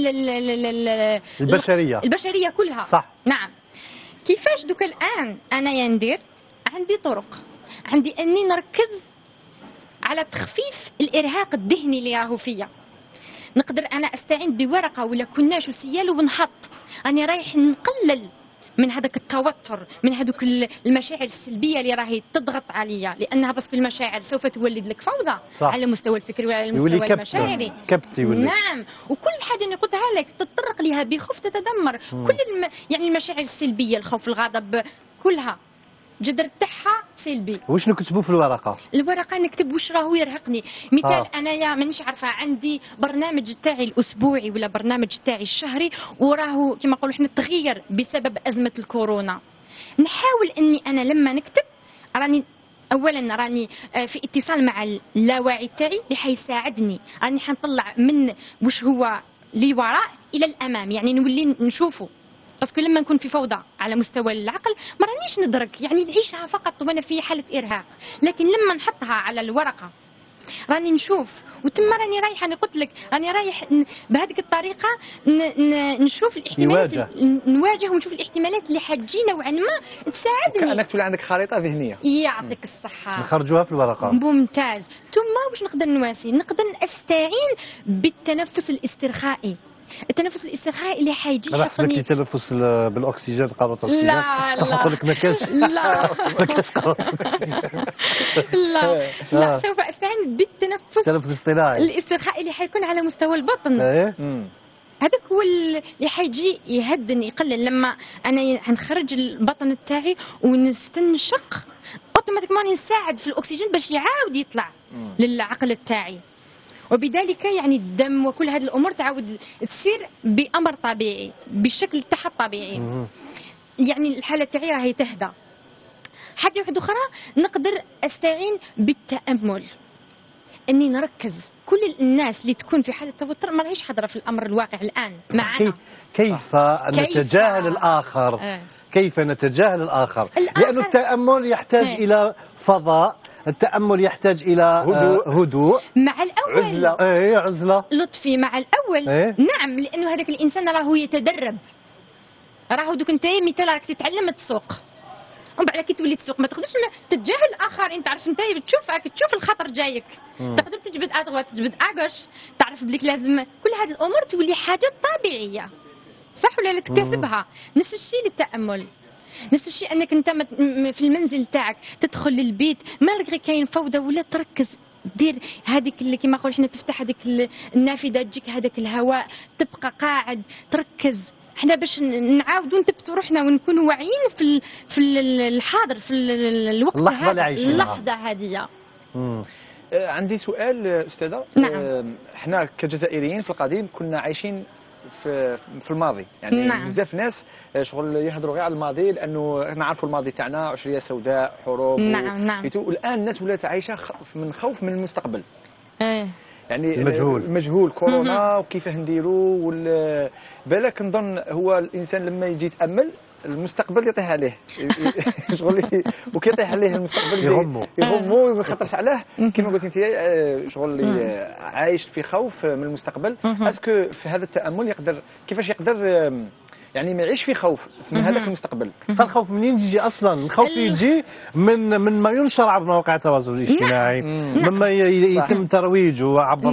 البشريه كلها. صح. نعم. كيفاش دوك الان انا ندير؟ عندي طرق، عندي اني نركز على تخفيف الارهاق الذهني اللي راهو فيا. نقدر انا استعين بورقه ولا كناش وسيال ونحط اني رايح نقلل من هذاك التوتر، من هذوك المشاعر السلبيه اللي راهي تضغط عليا، لانها بس المشاعر سوف تولد لك فوضى. صح. على المستوى الفكري وعلى المستوى المشاعري. نعم. وكل حاجه اللي قلتها لك تتطرق لها بخوف تتدمر. كل يعني المشاعر السلبيه، الخوف، الغضب، كلها جذر تاعها سلبي. واش نكتبوا في الورقه؟ الورقه نكتب واش راهو يرهقني. مثال انايا مانيش عارفه، عندي برنامج تاعي الاسبوعي ولا برنامج تاعي الشهري وراهو كما نقولوا احنا تغير بسبب ازمه الكورونا. نحاول اني انا لما نكتب راني في اتصال مع اللاوعي تاعي اللي حيساعدني، راني حنطلع من واش هو لوراء الى الامام، يعني نولي نشوفه. باسكو لما نكون في فوضى على مستوى العقل ما رانيش ندرك، يعني نعيشها فقط وانا في حاله ارهاق. لكن لما نحطها على الورقه راني نشوف، وتما راني رايحه. انا قلت لك راني رايح بهذيك الطريقه نشوف الاحتمالات، نواجه ونشوف الاحتمالات اللي حتجي نوعا ما تساعدني. كانك تولي عندك خريطه ذهنيه. يعطيك الصحه. نخرجوها في الورقه. ممتاز. ثم واش نقدر نواسي؟ نقدر استعين بالتنفس الاسترخائي. التنفس الاسترخائي اللي حيجي يحطني التنفس بالاكسجين، قارة الاكسجين. لا نقول لك ما كاش. لا ما كاش لا سوف استعين بالتنفس الاصطناعي الاسترخائي اللي حيكون على مستوى البطن. هذاك هو اللي حيجي يهدني، يقلل. لما انا حنخرج البطن تاعي ونستنشق اوتوماتيكمون نساعد في الاكسجين باش يعاود يطلع للعقل تاعي، وبذلك يعني الدم وكل هذه الامور تعاود تصير بامر طبيعي بالشكل تاعها الطبيعي. يعني الحاله تاعي راهي تهدى. حاجه واحده اخرى نقدر استعين بالتامل، اني نركز. كل الناس اللي تكون في حاله توتر ما راهيش حاضره في الامر الواقع الان معنا. كيف نتجاهل الاخر؟ كيف نتجاهل الاخر؟ لأن التامل يحتاج الى فضاء، التأمل يحتاج إلى هدوء مع الأول. عزلة لطفي مع الأول. نعم، لأنه هذاك الإنسان راهو يتدرب. راهو دوك أنت مثال راك تتعلم تسوق، ومن بعد كي تولي تسوق ما تقدرش تتجاهل الآخر. أنت عارف أنت تشوف الخطر جايك، تقدر تجبد أدغوات تجبد أغوش، تعرف بليك لازم كل هذه الأمور تولي حاجة طبيعية. صح ولا لا؟ تكتسبها. نفس الشيء للتأمل، نفس الشيء انك انت في المنزل تاعك تدخل للبيت مالغري كاين فوضى ولا تركز، دير هذيك اللي كيما نقول حنا تفتح هذيك النافذه تجيك هذاك الهواء، تبقى قاعد تركز احنا باش نعاودوا نثبتوا روحنا ونكونوا واعيين في الحاضر، في الوقت هذا، اللحظه هذه. عندي سؤال استاذه. نعم. احنا كجزائريين في القديم كنا عايشين في الماضي، يعني نعم. بزاف ناس شغل يهضروا غير على الماضي، لانه نعرفوا الماضي تاعنا عشريه سوداء، حروب. نعم. والان الناس ولات عايشه من خوف من المستقبل. يعني المجهول كورونا وكيفاه نديروا بالك نظن هو الانسان لما يجي يتامل المستقبل يطيح عليه شغل وكيطيح عليه المستقبل يغمو وما يخطرش عليه كما قلت انت شغل عايش في خوف من المستقبل. اسكو في هذا التامل كيفاش يقدر يعني ما يعيش في خوف من هذاك المستقبل؟ فالخوف منين يجي اصلا؟ الخوف يجي من ما ينشر عبر مواقع التواصل الاجتماعي، مما يتم ترويجه عبر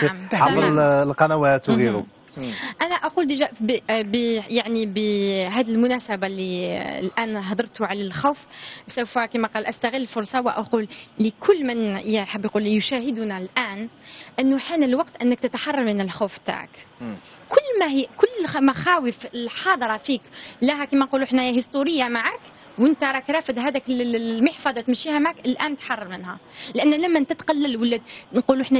القنوات وغيره. أنا أقول ديجا يعني بهذه المناسبة اللي الآن هضرتوا على الخوف، سوف كما قال أستغل الفرصة وأقول لكل من يحب يقول يشاهدنا الآن أنه حان الوقت أنك تتحرر من الخوف تاعك. كل مخاوف الحاضرة فيك لها كما نقولوا احنا هيستورية معك، وانت راك رافد هذاك المحفظة تمشيها معك، الآن تحرر منها. لأن لما تتقلل ولا نقولوا احنا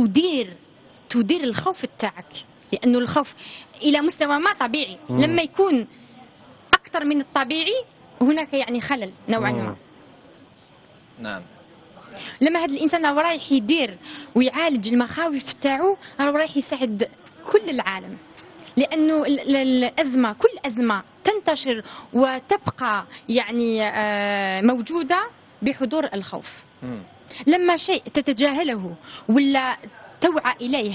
تدير الخوف تاعك، لأنه الخوف إلى مستوى ما طبيعي. لما يكون أكثر من الطبيعي هناك يعني خلل نوعا ما. نعم. لما هذا الإنسان هو رايح يدير ويعالج المخاوف تاعو، هو رايح يساعد كل العالم، لأنه الأزمة كل أزمة تنتشر وتبقى يعني موجودة بحضور الخوف. لما شيء تتجاهله ولا توعى إليه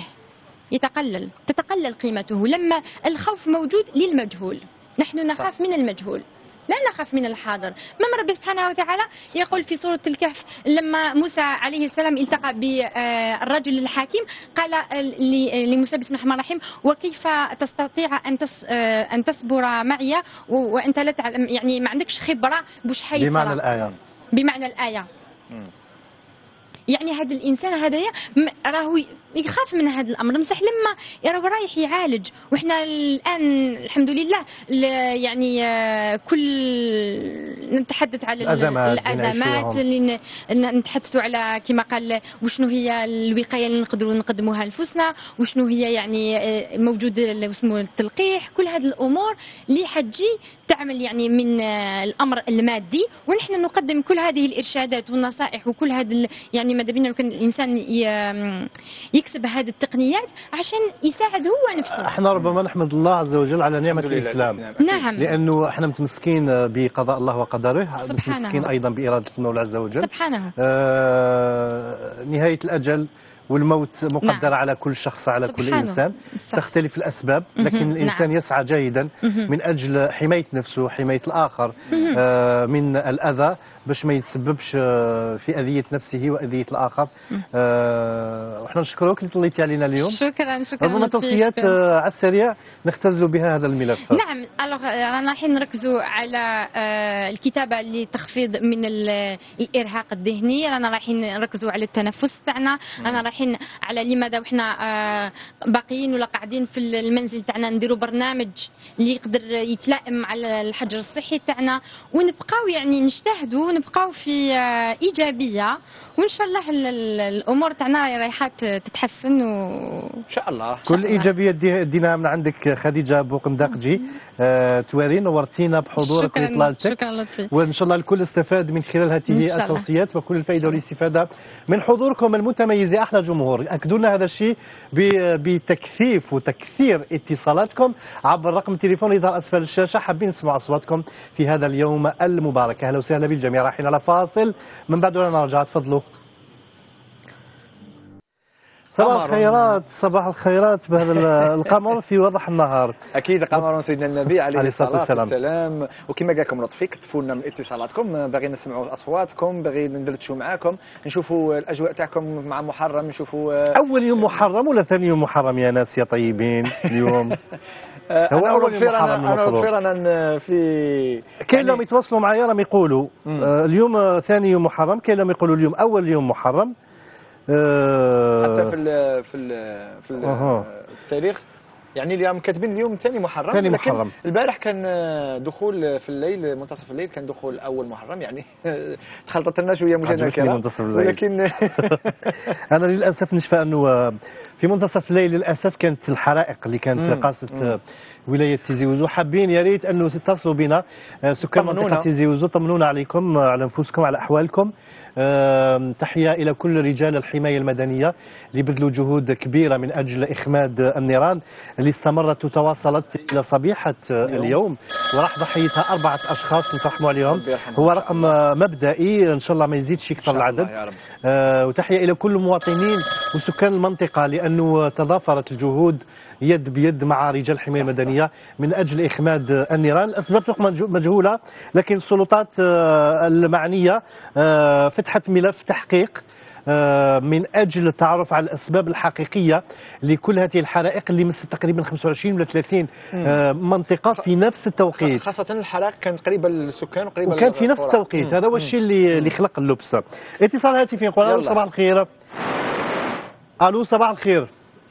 تتقلل قيمته. لما الخوف موجود للمجهول، نحن نخاف من المجهول لا نخاف من الحاضر. ما ربي سبحانه وتعالى يقول في سورة الكهف لما موسى عليه السلام التقى بالرجل الحكيم، قال لموسى بسم الله الرحمن الرحيم وكيف تستطيع أن تصبر معي وأنت لا تعلم، يعني ما عندكش خبرة بوش حي بمعنى الآية. يعني هذا الانسان هذايا راهو يخاف من هذا الامر، بصح لما راهو رايح يعالج. وإحنا الان الحمد لله يعني كل نتحدث على الازمات اللي نتحدثوا على كما قال وشنو هي الوقايه اللي نقدروا نقدموها لنفسنا، وشنو هي يعني موجود اسمه التلقيح. كل هذه الامور اللي حتجي تعمل يعني من الامر المادي، ونحن نقدم كل هذه الارشادات والنصائح وكل هذا يعني ماذا بينا كان الانسان يكسب هذه التقنيات عشان يساعد هو نفسه. احنا ربما نحمد الله عز وجل على نعمه الاسلام. نعم. لانه احنا متمسكين بقضاء الله وقدره، متمسكين ايضا باراده المولى عز وجل سبحانه. نهايه الاجل والموت مقدرة على كل شخص، على كل إنسان. تختلف الأسباب، لكن الإنسان يسعى جيدا من أجل حماية نفسه، حماية الآخر من الأذى، باش ما يتسببش في أذية نفسه وأذية الآخر. وإحنا نشكرك اللي طليتي علينا اليوم. شكرا. ربما توصيات على السريع نختزلوا بها هذا الملف. نعم. رانا الحين نركزوا على الكتابة لتخفيض من الإرهاق الذهني، رانا رايحين نركزوا على التنفس تاعنا، رانا رايحين على لماذا وحنا باقيين ولا قاعدين في المنزل تاعنا نديروا برنامج اللي يقدر يتلائم على الحجر الصحي تاعنا، ونبقاو يعني نجتهدوا ونبقاو في إيجابية، وإن شاء الله الأمور تاعنا رايحة تتحسن وإن شاء الله. كل إيجابية دينا من عندك خديجة بوقنداقجي. تواري نورتينا بحضورك وإطلالتك. شكرا لطفي. وإن شاء الله الكل استفاد من خلال هذه التوصيات، وكل الفائدة والاستفادة من حضوركم المتميز. أحلى جمهور. أكدوا لنا هذا الشيء بتكثيف وتكثير اتصالاتكم عبر رقم التليفون يظهر أسفل الشاشة. حابين نسمع أصواتكم في هذا اليوم المبارك. أهلا وسهلا بالجميع. رايحين على فاصل، من بعد ولا نرجع. تفضلوا. صباح الخيرات بهذا القمر في وضح النهار. اكيد قمر سيدنا النبي عليه الصلاه والسلام. وكما قال لكم لطفي كتفوا لنا من اتصالاتكم، باغي نسمعوا اصواتكم، باغي ندردشوا معاكم، نشوفوا الاجواء تاعكم مع محرم، نشوفوا اول يوم محرم ولا ثاني يوم محرم يا ناس يا طيبين اليوم؟ هو اول يوم محرم المفروض. انا في كاين لهم يتواصلوا معايا راهم يقولوا اليوم ثاني يوم محرم، كاين لهم يقولوا اليوم اول يوم محرم. حتى في التاريخ يعني اليوم كاتبين اليوم ثاني محرم، ثاني لكن محرم. البارح كان دخول في الليل، منتصف الليل كان دخول اول محرم، يعني تخلطت لنا شويه مشاكل منتصف الليل. ولكن انا للاسف نشفى انه في منتصف الليل للاسف كانت الحرائق اللي كانت قاصت ولايه تيزي وزو. حابين يا ريت انه تتصلوا بنا سكان منطقه تيزي وزو، طمنونا عليكم، على انفسكم، على احوالكم. تحية إلى كل رجال الحماية المدنية اللي بذلوا جهود كبيرة من أجل إخماد النيران اللي استمرت وتواصلت إلى صبيحة اليوم، وراح ضحيتها 4 أشخاص نترحموا عليهم. هو رقم مبدئي، إن شاء الله ما يزيدش يكثر العدد. وتحية إلى كل المواطنين وسكان المنطقة، لأنه تضافرت الجهود يد بيد مع رجال الحماية المدنية من أجل إخماد النيران. الأسباب مجهولة، لكن السلطات المعنية فتحت ملف تحقيق من أجل التعرف على الأسباب الحقيقية لكل هذه الحرائق اللي مست تقريبا 25 ولا 30 منطقة في نفس التوقيت. خاصة الحرائق كانت قريبة للسكان وقريبة وكان في نفس التوقيت. هذا هو الشيء اللي خلق اللبس. اتصال هاتفي نقول الو صباح الخير. الو صباح الخير.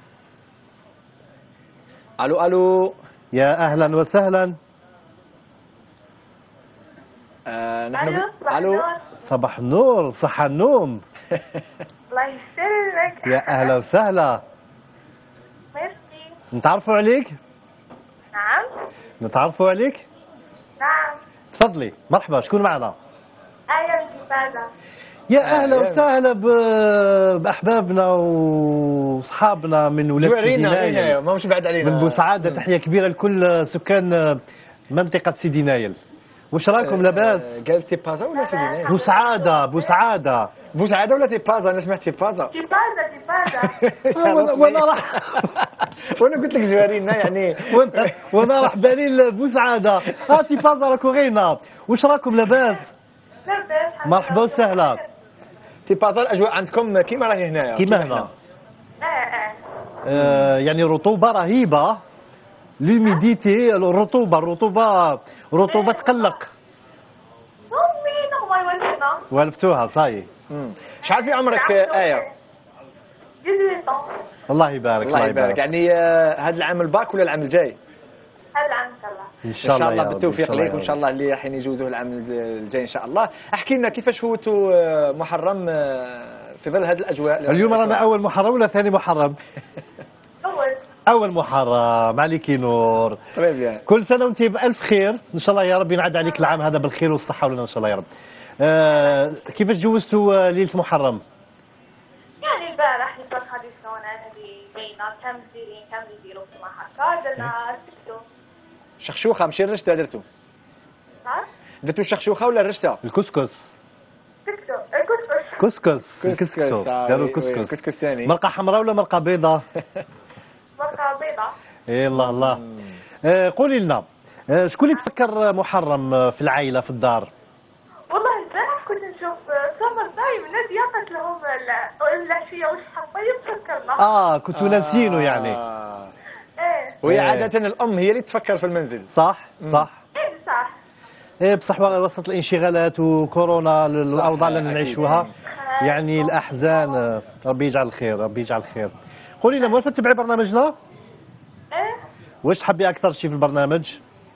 الو الو يا اهلا وسهلا. نحن الو صباح النور، صحة النوم. الله يسلمك. يا اهلا وسهلا. ميرسي. نتعرفوا عليك؟ نعم. نتعرفوا عليك؟ نعم. تفضلي، مرحبا، شكون معنا؟ آية الجبازة. يا اهلا وسهلا باحبابنا واصحابنا من ولاد سيدي نايل، ما مش بعد علينا، من بوسعاده. تحيه كبيره لكل سكان منطقه سيدي نايل. واش راكم لاباس؟ قال تيبازا ولا سيدي نايل؟ بوسعاده بوسعاده بوسعاده ولا تيبازا؟ انا سمعت تيبازا. تيبازا وانا راح وانا قلت لك جوارينا يعني وانا راح بالي لبوسعاده. تيبازا راكو غينا. واش راكم لاباس؟ مرحبا وسهلا. تيبازا الاجواء عندكم كيما راهي هنايا؟ كيما هنا. يعني رطوبه رهيبه، لوميديتي، الرطوبه تقلق. والفتوها صاي. شحال في عمرك آية؟ 18. الله يبارك. الله يبارك. يعني هذا العام الباك ولا العام الجاي؟ هذا العام ان شاء الله. ان شاء الله بالتوفيق ليك، وان شاء الله اللي راح يجوزوه العام الجاي ان شاء الله. احكي لنا كيفاش فوتوا محرم في ظل هذه الاجواء؟ اليوم رانا اول محرم ولا ثاني محرم؟ اول محرم. عليك نور. كل سنه وانت بالف خير ان شاء الله يا رب، ينعاد عليك العام هذا بالخير والصحه ولنا ان شاء الله يا رب. كيفاش جوزتوا ليله محرم؟ يعني البارح التراديسيون هذه بينا كم يديروا كما هكا درنا سكتو. شخشوخه ماشي الرشته درتو؟ نعم. درتو الشخشوخه ولا الرشته؟ الكسكس. سكتو. كسكس. داروا الكسكس. كسكس ثاني. مرقه حمراء ولا مرقه بيضاء؟ مرقه بيضاء. ايه الله الله. قولي لنا شكون اللي تفكر محرم في العائله في الدار؟ والله البارح كنت نشوف سمر دايما نادية قالت لهم العشيه واش حطيب تفكرنا. كنتوا ناسينه يعني. ايه. وهي عاده الام هي اللي تفكر في المنزل. صح. ايه صح. بصح وسط الانشغالات وكورونا الاوضاع اللي نعيشوها، يعني الاحزان. ربي يجعل الخير، ربي يجعل الخير. قولي لنا موافقه تتبعي برنامجنا؟ ايه. واش تحبي اكثر شيء في البرنامج؟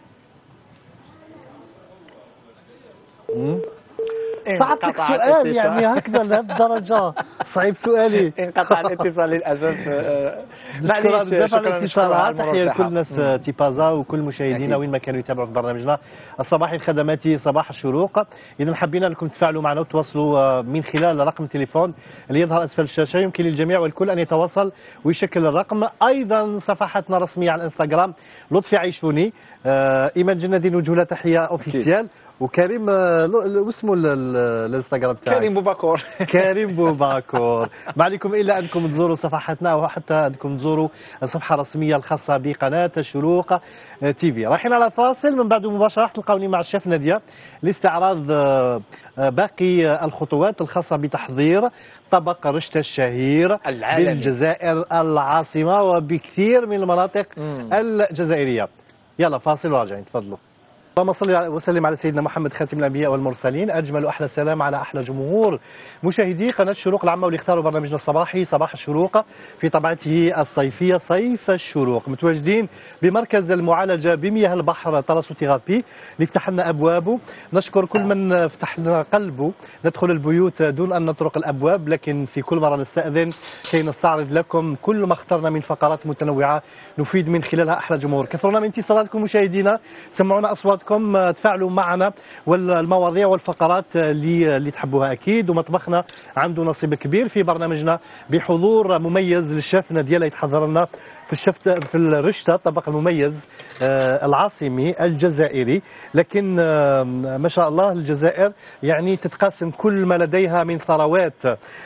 صعبتك سؤال يعني هكذا لهالدرجة؟ صعيب سؤالي. انقطع الاتصال للاسف. معليش. بزاف على الاتصالات. تحية لكل الناس تيبازا وكل مشاهدينا وين ما كانوا يتابعوا في برنامجنا الصباحي الخدماتي صباح الشروق. اذا حبينا لكم تفاعلوا معنا وتواصلوا من خلال رقم التليفون اللي يظهر اسفل الشاشه. يمكن للجميع والكل ان يتواصل ويشكل الرقم. ايضا صفحتنا الرسميه على الانستغرام لطفي عيشوني. ايمان جنادي وجهه تحيه اوفيسيال. وكريم اسمه الانستغرام تاعي كريم بوباكور. كريم بوباكور. ما عليكم الا انكم تزوروا صفحتنا او حتى انكم تزوروا الصفحه الرسميه الخاصه بقناه الشروق تي في. رايحين على فاصل، من بعد مباشره تلقاوني مع الشيف ناديه لاستعراض باقي الخطوات الخاصه بتحضير طبق رشته الشهير بالجزائر العاصمه وبكثير من المناطق الجزائريه. يلا فاصل وراجعين، تفضلوا. اللهم صل وسلم على سيدنا محمد خاتم الانبياء والمرسلين. اجمل واحلى سلام على احلى جمهور مشاهدي قناه الشروق العامه، واللي اختاروا برنامجنا الصباحي صباح الشروق في طبعته الصيفيه صيف الشروق. متواجدين بمركز المعالجه بمياه البحر تراسوثيرابي اللي فتح لنا ابوابه. نشكر كل من فتح لنا قلبه. ندخل البيوت دون ان نطرق الابواب، لكن في كل مره نستاذن كي نستعرض لكم كل ما اخترنا من فقرات متنوعه نفيد من خلالها احلى جمهور. كثرنا من اتصالاتكم مشاهدينا، سمعونا اصواتكم، تفاعلوا معنا والمواضيع والفقرات اللي تحبوها اكيد. ومطبخنا عنده نصيب كبير في برنامجنا بحضور مميز للشيف ديالها يتحضر لنا في الرشته، الطبق المميز العاصمي الجزائري. لكن ما شاء الله الجزائر يعني تتقاسم كل ما لديها من ثروات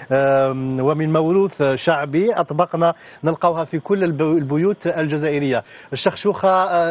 ومن موروث شعبي. أطباقنا نلقاوها في كل البيوت الجزائرية. الشخشوخة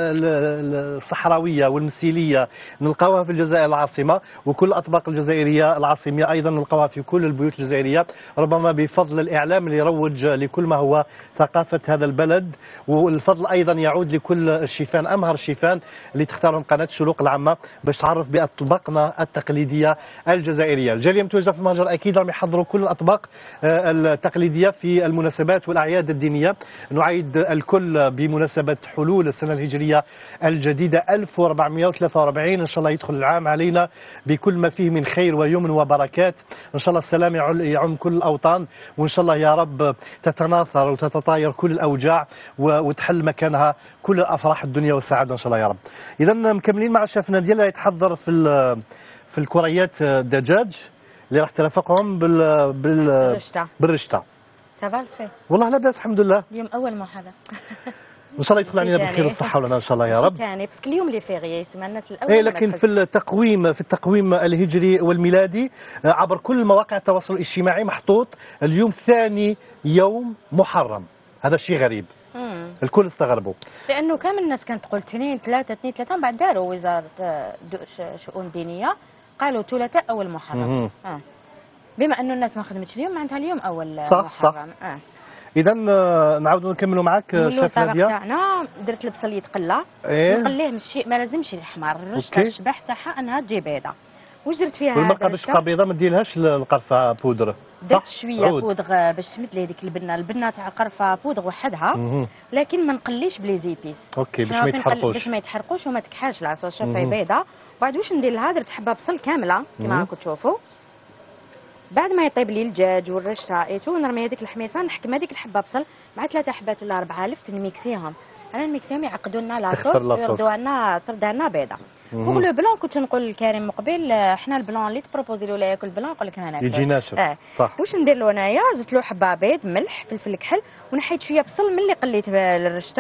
الصحراوية والمسيلية نلقاوها في الجزائر العاصمة، وكل الأطباق الجزائرية العاصمية أيضا نلقاوها في كل البيوت الجزائرية، ربما بفضل الإعلام اللي يروج لكل ما هو ثقافة هذا البلد. والفضل أيضا يعود لكل الشيفان، أمهر الشيفان اللي تختارهم قناة الشروق العامة باش تعرف بأطباقنا التقليدية الجزائرية. الجالية متواجدة في المهجر أكيد راهم يحضروا كل الأطباق التقليدية في المناسبات والأعياد الدينية. نعيد الكل بمناسبة حلول السنة الهجرية الجديدة 1443. إن شاء الله يدخل العام علينا بكل ما فيه من خير ويمن وبركات. إن شاء الله السلام يعم كل الأوطان، وإن شاء الله يا رب تتناثر وتتطاير كل الأوجاع وتحل مكانها كل أفراح الدنيا والسعادة إن شاء الله يا رب. إذا مكملين مع شيفنا ديالنا يتحضر في الكريات الدجاج اللي راح ترافقهم بالرشته. تفضل. والله لاباس الحمد لله. اليوم أول محاضرة. ان شاء الله يدخل علينا بالخير والصحه ولنا ان شاء الله يا رب. ثاني بس اليوم اللي فيغي يسمى الناس الاول. ايه لكن في التقويم الهجري والميلادي عبر كل مواقع التواصل الاجتماعي محطوط اليوم ثاني يوم محرم. هذا شيء غريب. الكل استغربوا لانه كامل الناس كانت تقول 2/3 من بعد داروا وزاره شؤون دينيه قالوا ثلاثاء اول محرم. بما انه الناس ما خدمتش اليوم معناتها اليوم اول محرم. صح. اذا نعاودوا نكملوا معك شيف ناديه. تاعنا درت البصل يتقلى. نقليه ماشي ما لازمش الاحمر. الرشته الشبح تاعها انها تجي بيضه. واش درت فيها؟ والمرقه باش تبقى بيضه ما ديرلهاش القرفه بودر. درت شويه بودغ باش تمد لي هذيك البنه تاع القرفه بودغ وحدها. لكن ما نقليش بلي زيبيس. اوكي باش ما يتحرقوش وما تكحالش العصا شافها بيضه. وبعد واش ندير لها؟ درت حبه بصل كامله كما راكم تشوفوا. بعد ما يطيب لي الدجاج والرشته ايتو نرمي هذيك الحميصه نحكم هذيك الحبه بصل مع 3 حبات ولا 4 لفت نميكسيهم. انا نميكسيهم يعقدوا لنا لاصوص ويردوا لنا تردها لنا بيضه. فوق لو بلون كنت نقول لكريم مقبل احنا البلون اللي تبروبوزي له ياكل بلون يقول لك انا يجي ناشف. صح. واش ندير له انايا؟ زدت له حبه بيض ملح فلفل كحل ونحيت شويه بصل من اللي قليت الرشته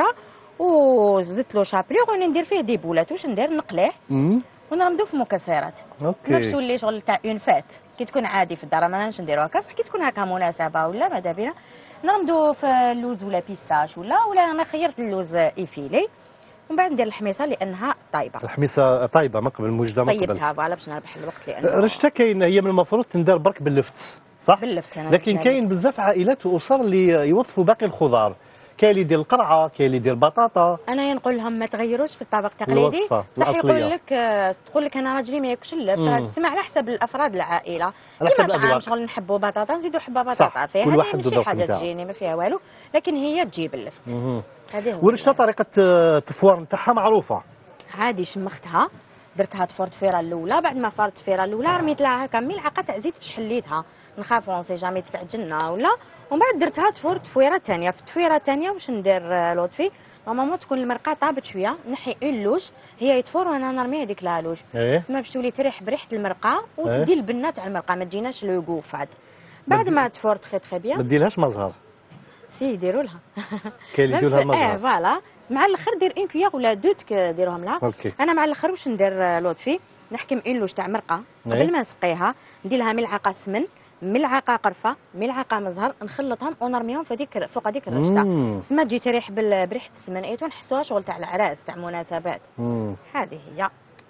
وزدت له شابريغ وندير فيه دي بولات. واش ندير؟ نقليه ونرمدو في مكسرات. ما تولي شغل تاع اون فات كي تكون عادي في الدار ما نش نديروها هكا. كي تكون هكا مناسبه ولا ماذا بينا نرمدو في اللوز ولا بيستاش ولا انا خيرت اللوز ايفيلي. ومن بعد ندير الحميصه لانها طايبه. الحميصه طايبه من قبل موجده من قبل. طيبتها فوالا باش نربح الوقت لانه رشته كاين هي من المفروض تندار برك باللفت صح؟ باللفت. لكن كاين بزاف عائلات واسر اللي يوظفوا باقي الخضار. كاين اللي يدير القرعه، كاين اللي يدير البطاطا. انا نقول لهم ما تغيروش في الطبق التقليدي. راح يقول لك تقول لك انا راجلي ما ياكلش اللفت. تسمع على حسب الافراد العائله. على حسب الأذواق. شغل نحبوا بطاطا نزيدوا حبه بطاطا فيها. كل واحد ماشي حاجه تجيني ما فيها والو لكن هي تجيب اللفت. هذه هو. ورشته طريقه التفوار نتاعها معروفه. عادي شمختها درتها تفور تفيره الاولى. بعد ما فارت التفيره الاولى رميت لها هكا ملعقه تاع زيت باش حليتها. نخاف اون سي جامي تستعجلنا ولا. ومن بعد درتها تفور تفويره ثانيه. في التفويره الثانيه واش ندير لطفي؟ ماما تكون المرقه طابت شويه نحي اون لوش هي يتفور وانا نرمي هذيك لالوش. تسمى باش تولي تريح بريحه المرقه وتدي البنه تاع المرقه ما تجيناش لو غوفاد. بعد ما تفور تخي بيان ما ديرلهاش مزهر. سي يديروا لها. كاين اللي يديروا لها مزهر. فوالا مع الاخر دير اون كويير ولا دوت ديرهم لها. انا مع الاخر واش ندير لطفي؟ نحكم اون لوش تاع مرقه قبل ما نسقيها ندير لها ملعقه سمن ملعقه قرفه ملعقه مزهر نخلطهم ونرميهم فوق هذيك الرشته. تسمى تجي تريح بريحه السمن ايتو نحسوها شغل تاع العراس تاع مناسبات. هذه هي.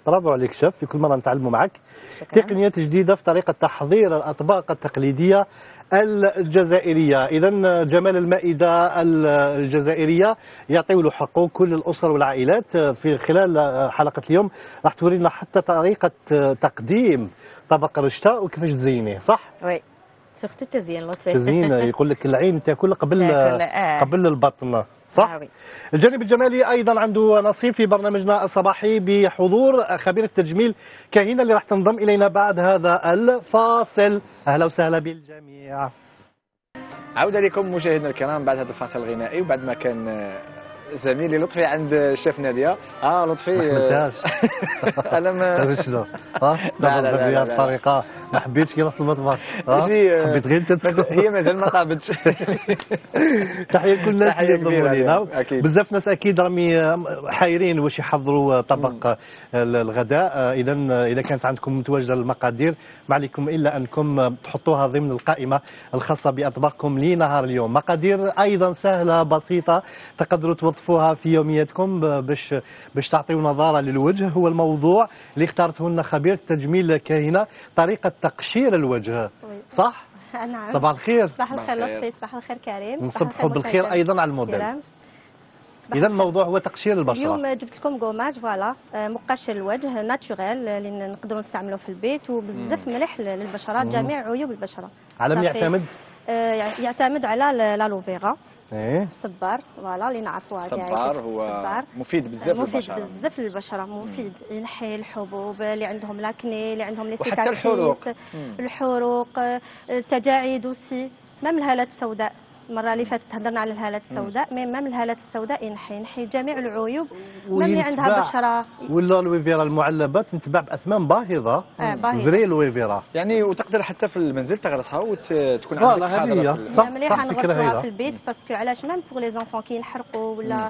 برافو عليك شيف، في كل مره نتعلموا معك تقنيات جديده في طريقه تحضير الاطباق التقليديه الجزائريه. اذا جمال المائده الجزائريه يعطيو له حقه كل الاسر والعائلات. في خلال حلقه اليوم راح تورينا حتى طريقه تقديم طبق الرشته وكيفاش تزينيه، صح؟ وي سورتو التزيين لطفي. تزيين يقول لك العين تاكل قبل البطن، صح؟ الجانب الجمالي ايضا عنده نصيب في برنامجنا الصباحي بحضور خبير التجميل كهينه اللي راح تنضم الينا بعد هذا الفاصل. اهلا وسهلا بالجميع. عودة لكم مشاهدينا الكرام بعد هذا الفاصل الغنائي، وبعد ما كان زميلي لطفي عند الشيف ناديه. لطفي انا ما شنو لا بطريقه ما حبيتش كي رحت المطبخ. حبيت غير تدخل، هي مازال ما طابتش. تحيه لكل الناس اللي ينضموا لنا. بزاف ناس اكيد راهم حايرين واش يحضروا طبق الغداء. اذا كانت عندكم متواجده المقادير ما عليكم الا انكم تحطوها ضمن القائمه الخاصه باطباقكم لنهار اليوم. مقادير ايضا سهله بسيطه تقدروا توظفوها في يومياتكم باش تعطيو نظاره للوجه. هو الموضوع اللي اختارته لنا خبير التجميل كاهنه، طريقه تقشير الوجه، صح؟ نعم. صباح الخير. صباح الخير لطفي. صباح الخير كريم. نصبحوا بالخير ايضا على الموديل. اذا الموضوع هو تقشير البشره. اليوم جبت لكم قوماج فوالا مقشر الوجه ناتوريل اللي نقدروا نستعملوه في البيت وبزاف مليح للبشره، جميع عيوب البشره. على من يعتمد؟ يعتمد على لالوفيرا. ايه الصبار فوالا اللي نعرفوها. الصبار هو مفيد بزاف للبشره. مفيد بزاف للبشره، مفيد ينحي الحبوب اللي عندهم لاكني، اللي عندهم لي وحتى الحروق، التجاعيد وسي، مام الهالات السوداء. المره اللي فاتت هضرنا على الهالات السوداء، مام الهالات السوداء ينحي جميع العيوب مام اللي عندها بشره. ولا الويفيرا المعلبات تنتباع باثمان باهظه. فري الويفيرا يعني، وتقدر حتى في المنزل تغرسها وتكون عندك خضره. صح مليحه نغرسوها في البيت باسكو علاش مام بوغ لي زونفون كي ينحرقوا ولا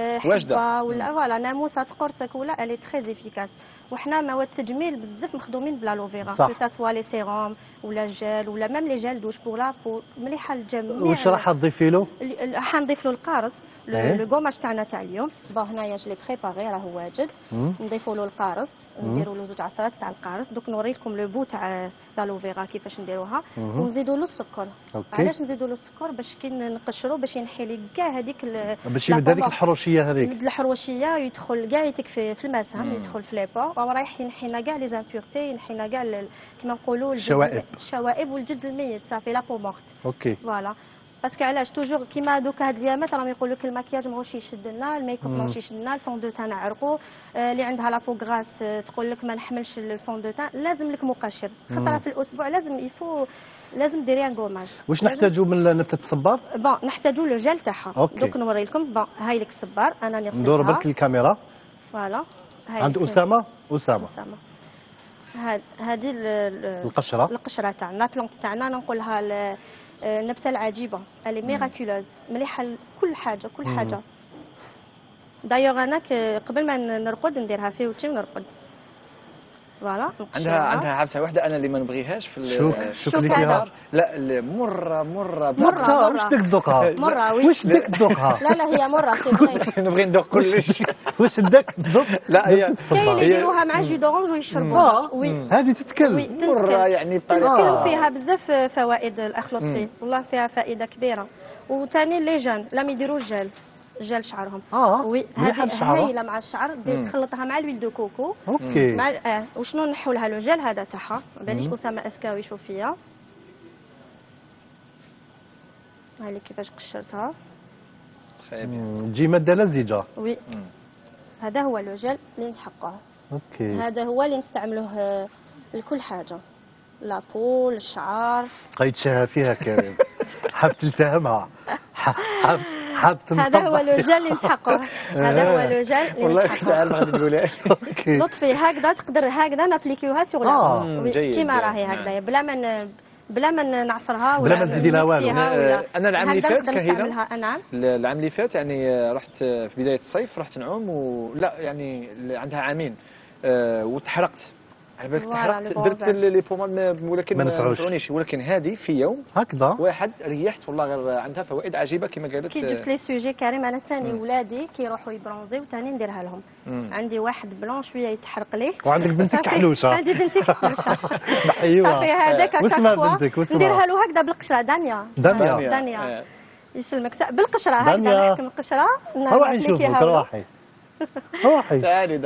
حبه ولا فوالا ناموسه تقرصك ولا الي تري افيكاس. وحنا مواد التجميل بزاف مخدومين بلالوفيرا، كو سوا لي سيروم ولا جيل ولا ميم لي جيل دوش بور لا بو مليحه للجميع. واش راح تضيفي له؟ حنضيف له القارص لو كوماج تاعنا تاع اليوم. بون هنايا جلي بريباري راه واجد. نضيفوا له القارص، نديروا له 2 عصرات تاع القارص. دوك نوريكم لو بو تاع لالوفيرا كيفاش نديروها. ونزيدوا له السكر. علاش نزيدوا له السكر؟ باش كي نقشروا باش ينحي لي كاع هذيك باش يبدا هذيك الحروشيه هذيك الحروشيه يدخل كاع يتكفي في المسام، يدخل في ليبو ورايح ينحينا كاع لي زامبورتي، ينحينا كاع كيما نقولوا الشوائب والجلد الميت صافي لا بو مورت. اوكي فوالا باسكو علاش توجور كيما دوكا هاد الايامات راهم يقولوا لك الماكياج ماهوش يشد لنا، الميك اب ماهوش يشد لنا، الفون دو تان نعرقوا، اللي عندها لابو غراس تقول لك ما نحملش الفون دو تان، لازم لك مقشر خطره في الاسبوع، لازم ديري ان غوماج. واش نحتاجوا من نبته الصبار؟ بون نحتاجوا لو جيل تاعها. دوك نوري لكم. بون هاي لك الصبار انا نغسلها. ندور برك الكاميرا. فوالا عند اسامه. هذه القشره تاعنا، بلونت تاعنا نقولها النبته العجيبه اللي ميراكولوز، مليحه كل حاجه. دايوغ انا قبل ما نرقد نديرها في وجهي ونرقد. فوالا عندها عبسه واحده انا اللي ما نبغيهاش في شوف اللي فيها. لا مره واش بدك تذوقها؟ مره واش بدك تذوقها؟ لا هي مره سي فري. نبغي نذوق كلش. واش بدك تذوق؟ لا هي كاين اللي يديروها مع جو دورونج ويشربوها. وي هذه تتكلم مره يعني بطريقه فيها بزاف فوائد الاخ لطفي، والله فيها فائده كبيره. وثاني لي جان لام يديروا جل شعرهم. وي هذه هايله مع الشعر، تخلطها مع الويل دو كوكو. اوكي مع وشنو نحوا لها لو جل هذا تاعها. باليش اسامه اسكاوي يشوف فيا هاي كيفاش قشرتها. تجي ماده لزجه. وي هذا هو لو جل اللي نسحقوه. اوكي هذا هو اللي نستعملوه لكل حاجه، لابو الشعر. بقيت شاها فيها كريم. حبت التهمها. هذا هو لو جل اللي نسحقوه. هذا هو لو جل والله كنت عارف غادي تقولها. لطفي هكذا تقدر هكذا نابليكيوها سوغ لا كيما راهي هكذا بلا ما نعصرها بلا ما تزيدي لها والو. انا العام اللي فات كهينه. نعم العام اللي فات يعني رحت في بدايه الصيف رحت نعوم لا يعني عندها عامين وتحرقت على بالك تحرقت درت لي بوماد ولكن ما نفعونيش، ولكن هذه في يوم هكذا واحد ريحت والله غير عندها فوائد عجيبه كما قالت. كي جبت لي سوجي كريم انا ثاني ولادي كيروحوا يبرونزيو ثاني نديرها لهم. عندي واحد بلون شويه يتحرق ليه، وعندك بنتك كحلوشه. عندي بنتي كحلوشه ايوا صافي هذاك واسمها بنتك نديرها له هكذا بالقشره. دانيا يسلمك بالقشره هكذا نحكم القشره روحي نشوفك روحي تعالي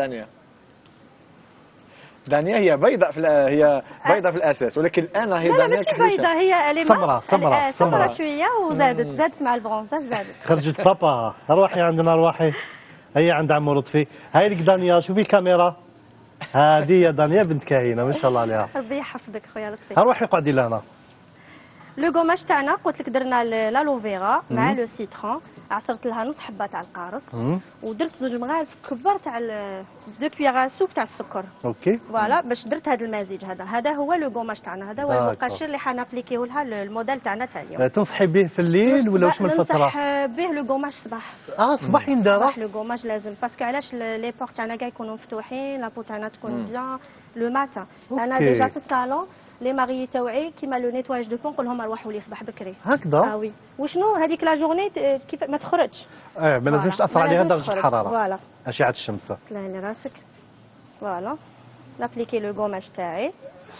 دانيا هي بيضاء هي بيضاء في الاساس، ولكن الان هي دانيا ماشي بيضاء، هي سمراء شويه وزادت مع البرونزاج زادت. خرجت بابا. روحي عندنا روحي هي عند عمو لطفي. هاي لك دانيا شوفي الكاميرا. هذه يا دانيا بنت كاهنه ما شاء الله عليها. ربي يحفظك خويا لطفي. روحي قعدي لهنا. لو غوماج تاعنا قلت لك درنا لالوفيرا مع لو سيترون، عصرت لها نص حبه تاع القارص ودرت زوج مغارف كبار تاع دو كويغ سوب تاع السكر. اوكي فوالا باش درت هذا المزيج. هذا هو لو غوماج تاعنا، هذا هو المقاشر اللي حنابليكيو لها الموديل تاعنا تاع اليوم. تنصحي به في الليل ولا واش من الفتره؟ ننصح به لو غوماج صباح. صباح يندار. صباح لو غوماج لازم باسكو علاش لي بور تاعنا كاع يكونوا مفتوحين، لابو تاعنا تكون بيان لو ماتان. انا ديجا في الصالون لي ماريي تاوعي كيما لو نيتواج دو فون نقول لهم روحوا لي صباح بكري هكذا. وي وشنو هذيك لا جورني كيف ما تخرجش. ما لازمش تاثر عليها درجه الحراره. فوالا اشعه الشمس. طلع لي راسك. فوالا نابليكي لو غوماج تاعي.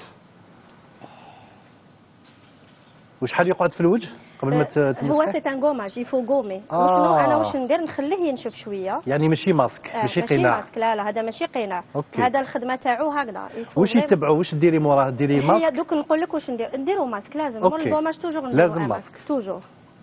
وشحال يقعد في الوجه قبل ما تمسح؟ هو سي ان غوماج يفو غومي. وشنو انا واش ندير نخليه ينشف شويه. يعني ماشي ماسك ماشي قناع. ماشي ماسك لا هذا ماشي قناع. هذا الخدمه تاعو هكذا. واش يتبعوا واش ديري موراه ديري ماسك؟ هي دوك نقول لك واش نديروا ماسك لازم. مور الغوماج توجور لازم ماسك توجور.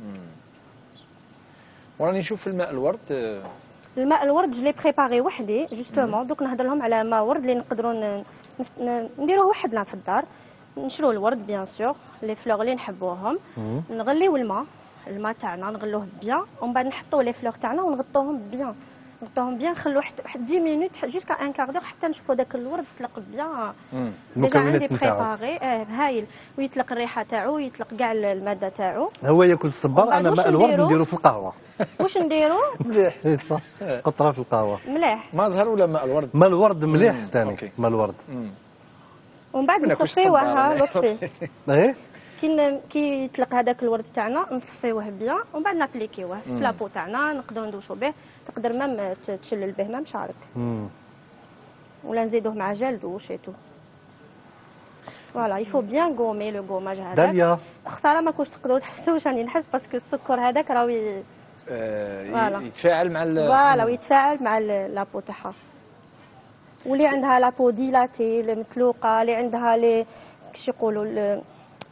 وراني نشوف الماء الورد. الماء الورد جلي بريباري وحدي جوستومون. دوك نهضر لهم على ماء ورد اللي نقدروا نديروه وحدنا في الدار. نشرو الورد بيان سور لي فلور اللي نحبوهم، نغليو الماء تاعنا نغلوه بيان، ومن بعد نحطوا لي فلور تاعنا ونغطوهم بيان نخلو واحد 10 مينوت جوسكا ان كاردور حتى نشوفوا داك الورد يطلق بيان. ديجا عندي بريباري هايل ويطلق الريحه تاعو ويطلق كاع الماده تاعو. هو ياكل الصبار. انا ماء الورد نديرو في القهوه. واش نديرو؟ مليح صح قطره في القهوه مليح. ما ظهر ولا ماء الورد؟ ماء الورد مليح ثاني ماء الورد. ومن بعد نصفيوها لطفي. ايه كي يطلق هذاك الورد تاعنا نصفيوه بيان ومن بعد نابليكيوه في لابو تاعنا نقدروا ندوشوا به. تقدر مام تشلل به مام شعرك ولا نزيدوه مع جل دوش ايتو. فوالا يفو بيان غومي لو غوماج هذاك. داليا خساره ما كنتش تقدروا تحسوا واش راني نحس باسكو السكر هذاك راهو يتفاعل مع فوالا ويتفاعل مع لابو تاعها. واللي عندها لابو ديلاتي المتلوقه اللي عندها لي كيش يقولوا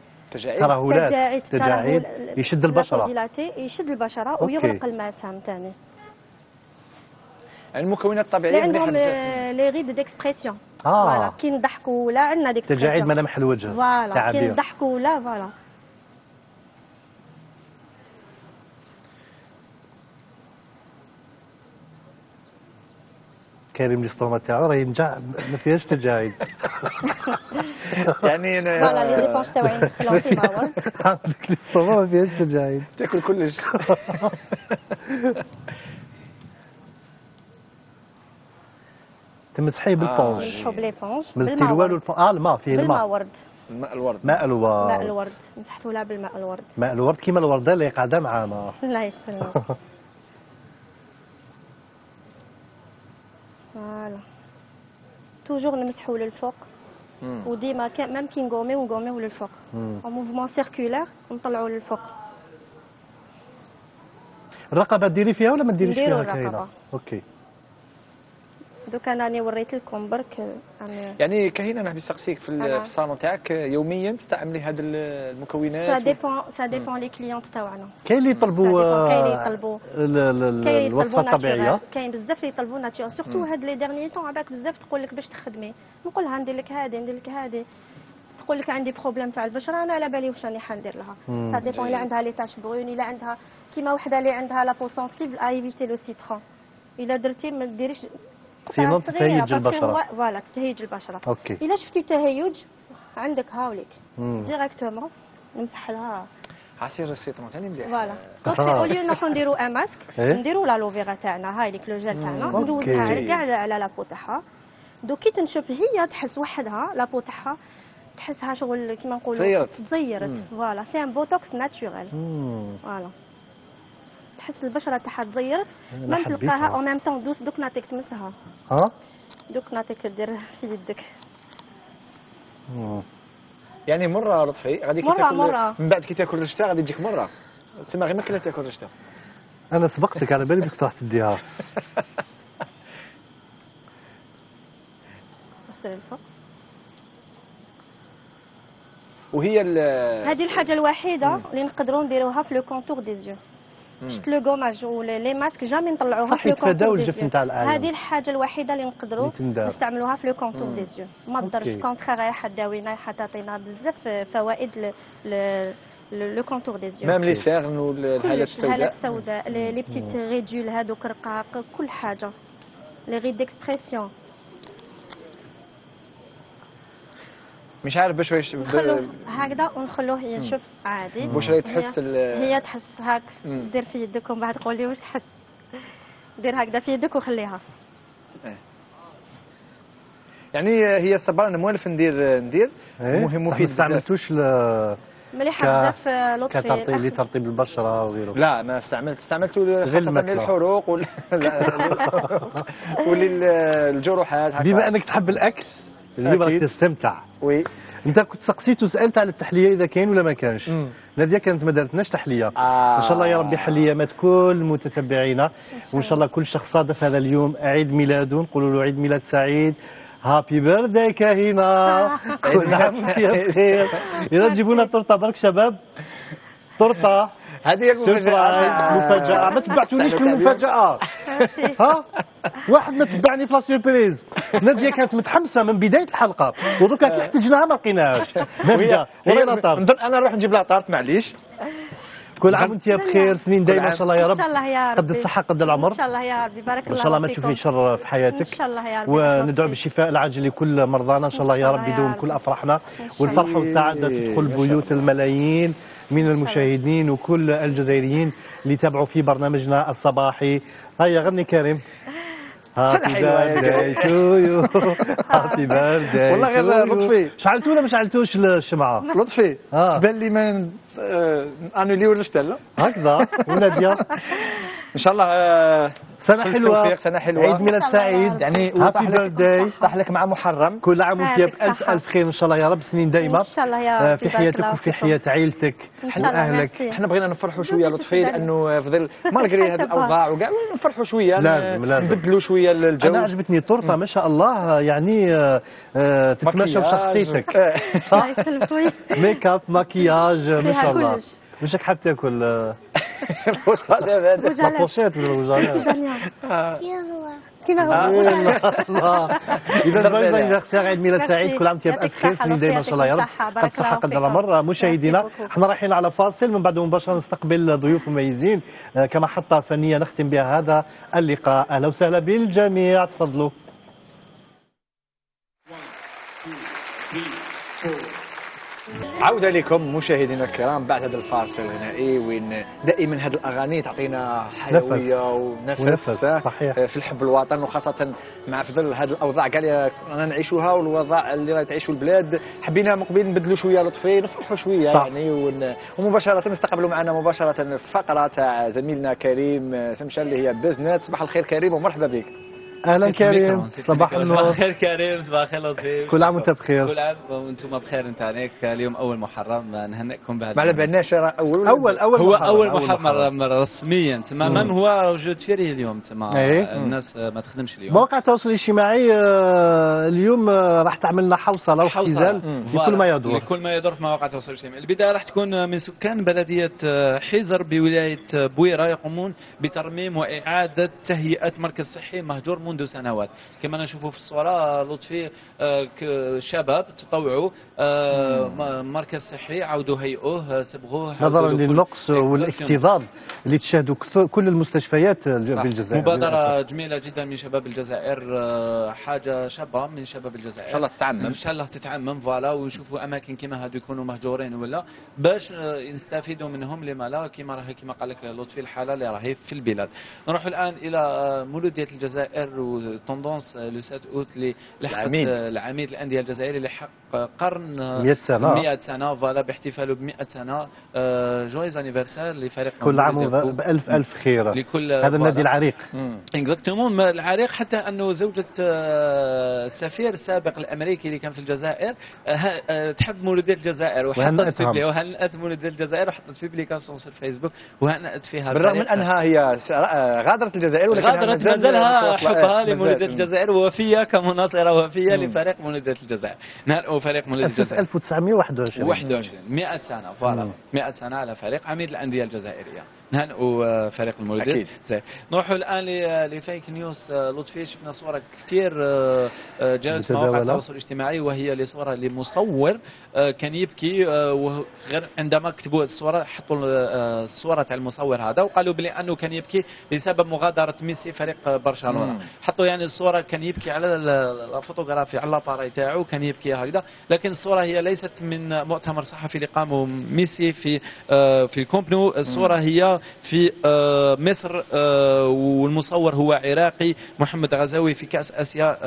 تجاعيد يشد البشره. يشد البشره ويغلق المسام ثاني. المكونات الطبيعيه اللي عندهم لي غيد ديكسبريسيون. فوالا كي نضحكوا ولا عندنا ديك تجاعيد ملامح الوجه. فوالا كي نضحكوا ولا فوالا. كريم الاسطومه تاعو راهي ما فيهاش تجاعيد. يعني انا فوالا لي ديبونش تاعي ندخلهم في باور. عندك الاسطومه ما فيهاش تجاعيد. تاكل كلش. تمسحيه بالبونج. نمسحو بليبونج بالماء والو الماء فيه الماء. الماء الورد. ماء الورد مسحتو لها بالماء الورد. ماء الورد كيما الورده اللي قاعده معانا. الله يسلمك. فوالا توجور نمسحو للفوق وديما ميم كي نغوميو للفوق ان موفمون سيركولير ونطلعو للفوق. الرقبه ديري فيها ولا ما ديريش فيها؟ نديرو الرقبه. اوكي دوك انا راني وريت لكم برك. يعني كاينه انا نسقسيك في الصالون تاعك يوميا تستعملي هاد المكونات؟ سا ديبون لي كليونت تاعنا. كاين اللي يطلبوا الوصفه الطبيعيه. كاين بزاف اللي يطلبوا ناتشور سورتو هاد لي ديرني طون عباك بزاف تقول لك باش تخدمي نقول لها ندير لك هذه تقول لك عندي بروبليم تاع البشره انا على بالي واش راني حندير لها. سا ديبون الا عندها لي تاش برون الا عندها كيما وحده اللي عندها لا بو سونسيبل ايفيتي لو سيترون. الا درتي ما ديريش سينو تهيج البشره. فوالا تهيج البشره. اوكي الا شفتي تهيج عندك هاوليك ديريكتومون نمسح لها عصير السيترون ثاني مليح. فوالا دونك اوليو نروحو نديرو ان ماسك نديرو لا لوفيرا تاعنا هاي ليك لو جيل تاعنا ندوزها كاع على لابو تاعها دوك كي تنشف هي تحس وحدها لابو تاعها تحسها شغل كيما نقولوا تزيرت فوالا سي ان بوتوكس ناتشورال فوالا تحس البشره تاعها تزيرت ما تلقاها او ميم طون دوس دوك نعطيك تمسها دوك نعطيك دير في يدك يعني مره لطفي غادي كي تاكل من بعد كي تاكل رشته غادي تجيك مره تما غير ما كلا تاكل رشته انا سبقتك على بالي بك راح تديها وهي هذه الحاجه الوحيده اللي نقدروا نديروها في لو كونتور دي زيو شفت لو غوماج ولا لي ماسك جامي نطلعوها في لو كونتور دي زيو هذه الحاجه الوحيده اللي نقدروا نستعملوها في لو كونتور دي زيو ما تضرش كونتخيغ رايحه تداوينا حتعطينا بزاف فوائد لو كونتور دي زيو ميم لي سيرن والهالات السوداء لي بتيت ريدول هذوك رقاق كل حاجه لي ريد ديكسبرسيون مش عارف باش هكذا ونخلوه ينشف عادي باش تحس هي تحس هاك دير في يدك ومن بعد تقول لي واش تحس دير هكذا في يدك وخليها يعني هي الصبار انا موالف ندير مهم مفيد ما استعملتوش مليحه بزاف لطفي لترطيب البشره وغيره لا ما استعملته خاصه للحروق وللجروحات بما انك تحب الاكل اليوم راك تستمتع وي انت كنت سقسيت وسالت على التحليه اذا كاين ولا ما كانش ناديه كانت ما دارتناش تحليه ان شاء الله يا ربي حليامات كل متتبعينا وان شاء الله كل شخص صادف هذا اليوم عيد ميلاده نقولوا له عيد ميلاد سعيد هابي بيرثداي كهينه كل عام وانت بخير يلا تجيبوا لنا تورته برك شباب تورته هذه هي المفاجاه ما تبعتونيش في المفاجاه ها واحد ما تبعني في لا سيربريز ناديه كانت متحمسه من بدايه الحلقه ودوكا كي احتجناها ما لقيناهاش نظن انا نروح نجيب لها طارت معليش كل عام وانت بخير سنين دايما ان شاء الله يا رب ان شاء الله يا رب قد الصحه قد العمر ان شاء الله يا ربي بارك الله ان شاء الله ما تشوفني شر في حياتك ان شاء الله يا رب وندعو بالشفاء العاجل لكل مرضانا ان شاء الله يا رب يدوم كل افراحنا والفرحه والسعاده تدخل بيوت الملايين من المشاهدين وكل الجزائريين اللي تابعوا في برنامجنا الصباحي. هيا غني كريم. هابي بيرثداي تو يو هابي بيرثداي. والله غير لطفي شعلتوا ولا ما شعلتوش الشمعه؟ لطفي تبان لي ما انوليو الرشته لا هكذا وناديه ان شاء الله سنة حلوة سنة حلوة عيد ميلاد سعيد يعني هابي بيرثداي صح لك مع محرم كل عام وانت بألف ألف خير إن شاء الله يا رب سنين دايمة إن شاء الله يا رب في حياتك وفي حياة عيلتك وأهلك. احنا بغينا نفرحوا شوية لطفي لأنه في ظل مالغري هذه الأوضاع وكاع نفرحوا شوية لازم نبدلوا شوية الجو. أنا عجبتني التورتة ما شاء الله يعني تتماشى بشخصيتك صح ميك اب مكياج ما شاء الله. مش راك حاب تاكل بوشيت ولا وجاله كيما هو اذا باغي انيفرسير عيد ميلاد سعيد كل عام وانت بألف خير سنين دايما ان شاء الله يا رب قد صحة قد العمر. مشاهدينا احنا رايحين على فاصل من بعد مباشرة نستقبل ضيوف مميزين كمحطة فنية نختم بها هذا اللقاء. اهلا وسهلا بالجميع تفضلوا. عودة لكم مشاهدينا الكرام بعد هذا الفاصل الغنائي وين دائما هذه الاغاني تعطينا حيويه ونفس صحيح في الحب الوطن وخاصه مع في ظل هذه الاوضاع كاع اللي رانا نعيشوها والوضع اللي راهي تعيشوا البلاد. حبينا مقبل نبدلوا شويه لطفي نفرحوا شويه صح. يعني ومباشره نستقبلوا معنا مباشره الفقره تاع زميلنا كريم سمشه اللي هي بزنس. صباح الخير كريم ومرحبا بك. اهلا كريم صباح النور. صباح الخير كريم صباح الخير لطفي. كل عام وانت بخير. كل عام وانتم بخير. انت عليك اليوم اول محرم نهنئكم بهذا. ما بالناش اول هو اول محرم رسميا تماما هو وجود فيه اليوم تما الناس ما تخدمش اليوم. مواقع التواصل الاجتماعي اليوم راح تعمل لنا حوصله واختزال لكل ما يدور. لكل ما يدور في مواقع التواصل الاجتماعي. البدايه راح تكون من سكان بلديه حيزر بولايه بويره يقومون بترميم واعاده تهيئه مركز صحي مهجور منذ سنوات. كما نشوفوا في الصوره لطفي شباب تطوعوا مركز صحي عاودوا هيئوه صبغوه نظرا للنقص والاكتظاظ اللي تشاهدوا كل المستشفيات في الجزائر. مبادره جميله جدا من شباب الجزائر حاجه شابه من شباب الجزائر. ان شاء الله تتعمم ان شاء الله تتعمم فوالا ونشوفوا اماكن كما هادو يكونوا مهجورين ولا باش نستفيدوا منهم لما لا كما قال لك لطفي الحاله اللي راهي في البلاد. نروح الان الى مولوديه الجزائر وتوندونس لو 7 اوت اللي لحقت العميد الانديه الجزائري اللي حق قرن 100 سنه فوالا باحتفاله ب 100 سنه. جويز انيفرسير لفريق كل عام بألف ألف خير لكل هذا النادي العريق. اكزاكتومون العريق، حتى انه زوجة السفير السابق الامريكي اللي كان في الجزائر تحب مولودية الجزائر وحطت في وهنأت مولودية الجزائر وحطت في بليكاسيون في الفيسبوك وهنأت فيها بالرغم من انها هي غادرت الجزائر ولكن غادرت مازالها حبها لمولودية الجزائر ووفيه كمناصرة وفيه لفريق مولودية الجزائر. نهنئوا فريق مولودية الجزائر 1921 100 سنة فوالا 100 سنة على فريق عميد الأندية الجزائرية. نهنئوا فريق المولودية. نروحوا الآن لفيك نيوز. لطفي شفنا صورة كثير جاءت في مواقع التواصل الاجتماعي وهي لصورة لمصور كان يبكي، وغير عندما كتبوا الصورة حطوا الصورة تاع المصور هذا وقالوا بلي أنه كان يبكي بسبب مغادرة ميسي فريق برشلونة. حطوا يعني الصورة كان يبكي على الفوتوغرافي على لاباراي تاعو كان يبكي هكذا، لكن الصورة هي ليست من مؤتمر صحفي اللي قاموا ميسي في الكامب نو. الصورة هي في مصر والمصور هو عراقي محمد غزاوي في كأس آسيا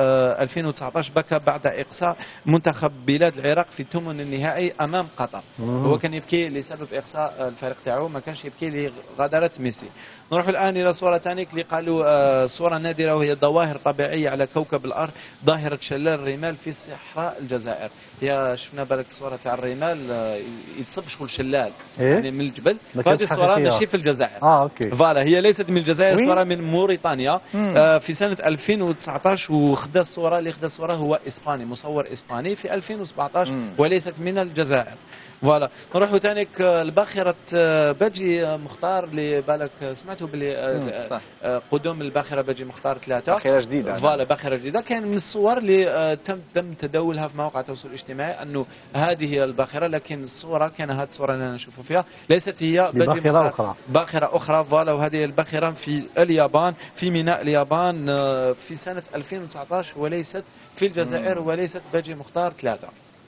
2019 بكى بعد إقصاء منتخب بلاد العراق في الثمن النهائي أمام قطر. هو كان يبكي لسبب إقصاء الفريق تاعو، ما كانش يبكي لغادرة ميسي. نروح الآن إلى صورة ثانية اللي قالوا صورة نادرة وهي ظواهر طبيعية على كوكب الأرض، ظاهرة شلال الرمال في صحراء الجزائر. هي شفنا بالك الصورة تاع الرمال يتصب شغل شلال يعني من الجبل. هذه الصورة ماشي في الجزائر. اوكي فوالا هي ليست من الجزائر، صورة من موريتانيا في سنة 2019 وخدا الصورة اللي خدا الصورة هو إسباني، مصور إسباني في 2017 وليست من الجزائر. فوالا نروحوا ثاني الباخرة بجي مختار اللي بالك سمعتوا بلي قدوم الباخرة بجي مختار 3 باخرة جديدة. فوالا باخرة جديدة كان من الصور اللي تم تداولها في مواقع التواصل الاجتماعي انه هذه هي الباخرة، لكن الصورة كان هذه الصورة اللي نشوفوا فيها ليست هي بجي مختار، باخرة أخرى. فوالا وهذه الباخرة في اليابان في ميناء اليابان في سنة 2019 وليست في الجزائر وليست بجي مختار 3.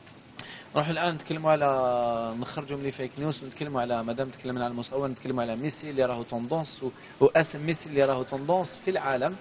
نروح الان نتكلموا على نخرجوا من فيك نيوز، نتكلموا على مادام تكلمنا على المصور نتكلموا على ميسي اللي راهو توندونس واسم ميسي اللي راهو توندونس في العالم.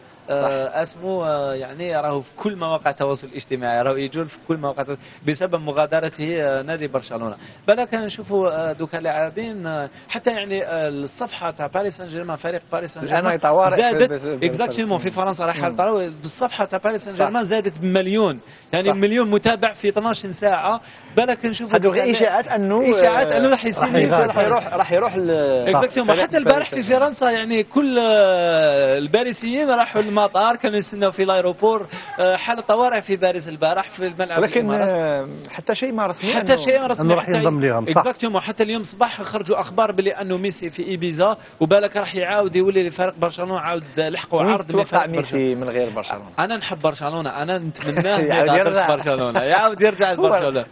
اسمه يعني راهو في كل مواقع التواصل الاجتماعي، راهو يجول في كل مواقع بسبب مغادرته نادي برشلونه. بالك نشوفوا دوكا لاعبين حتى يعني الصفحه تاع باريس سان جيرمان فريق باريس سان جيرمان زادت اكزاكتومون في فرنسا راح الصفحه تاع باريس سان جيرمان زادت بمليون يعني مليون متابع في 12 ساعه. بالك نشوفوا هذو غير اشاعات انه راح يصير راح يروح اكزاكتومون. حتى البارح في فرنسا يعني كل الباريسيين راحوا المطار كانوا يستناو في الايروبور، حاله طوارئ في باريس البارح في الملعب. لكن حتى شيء ما رسمي انه راح ينضم لهم. اكزاكتومون حتى اليوم صباح خرجوا اخبار بلي انه ميسي في ايبيزا وبالك راح يعاود يولي لفريق برشلونه، عاود لحقوا عرض لفريق ميسي من غير برشلونه. انا نحب برشلونه، انا نتمناه يرجع برشلونه يعاود يرجع لبرشلونه.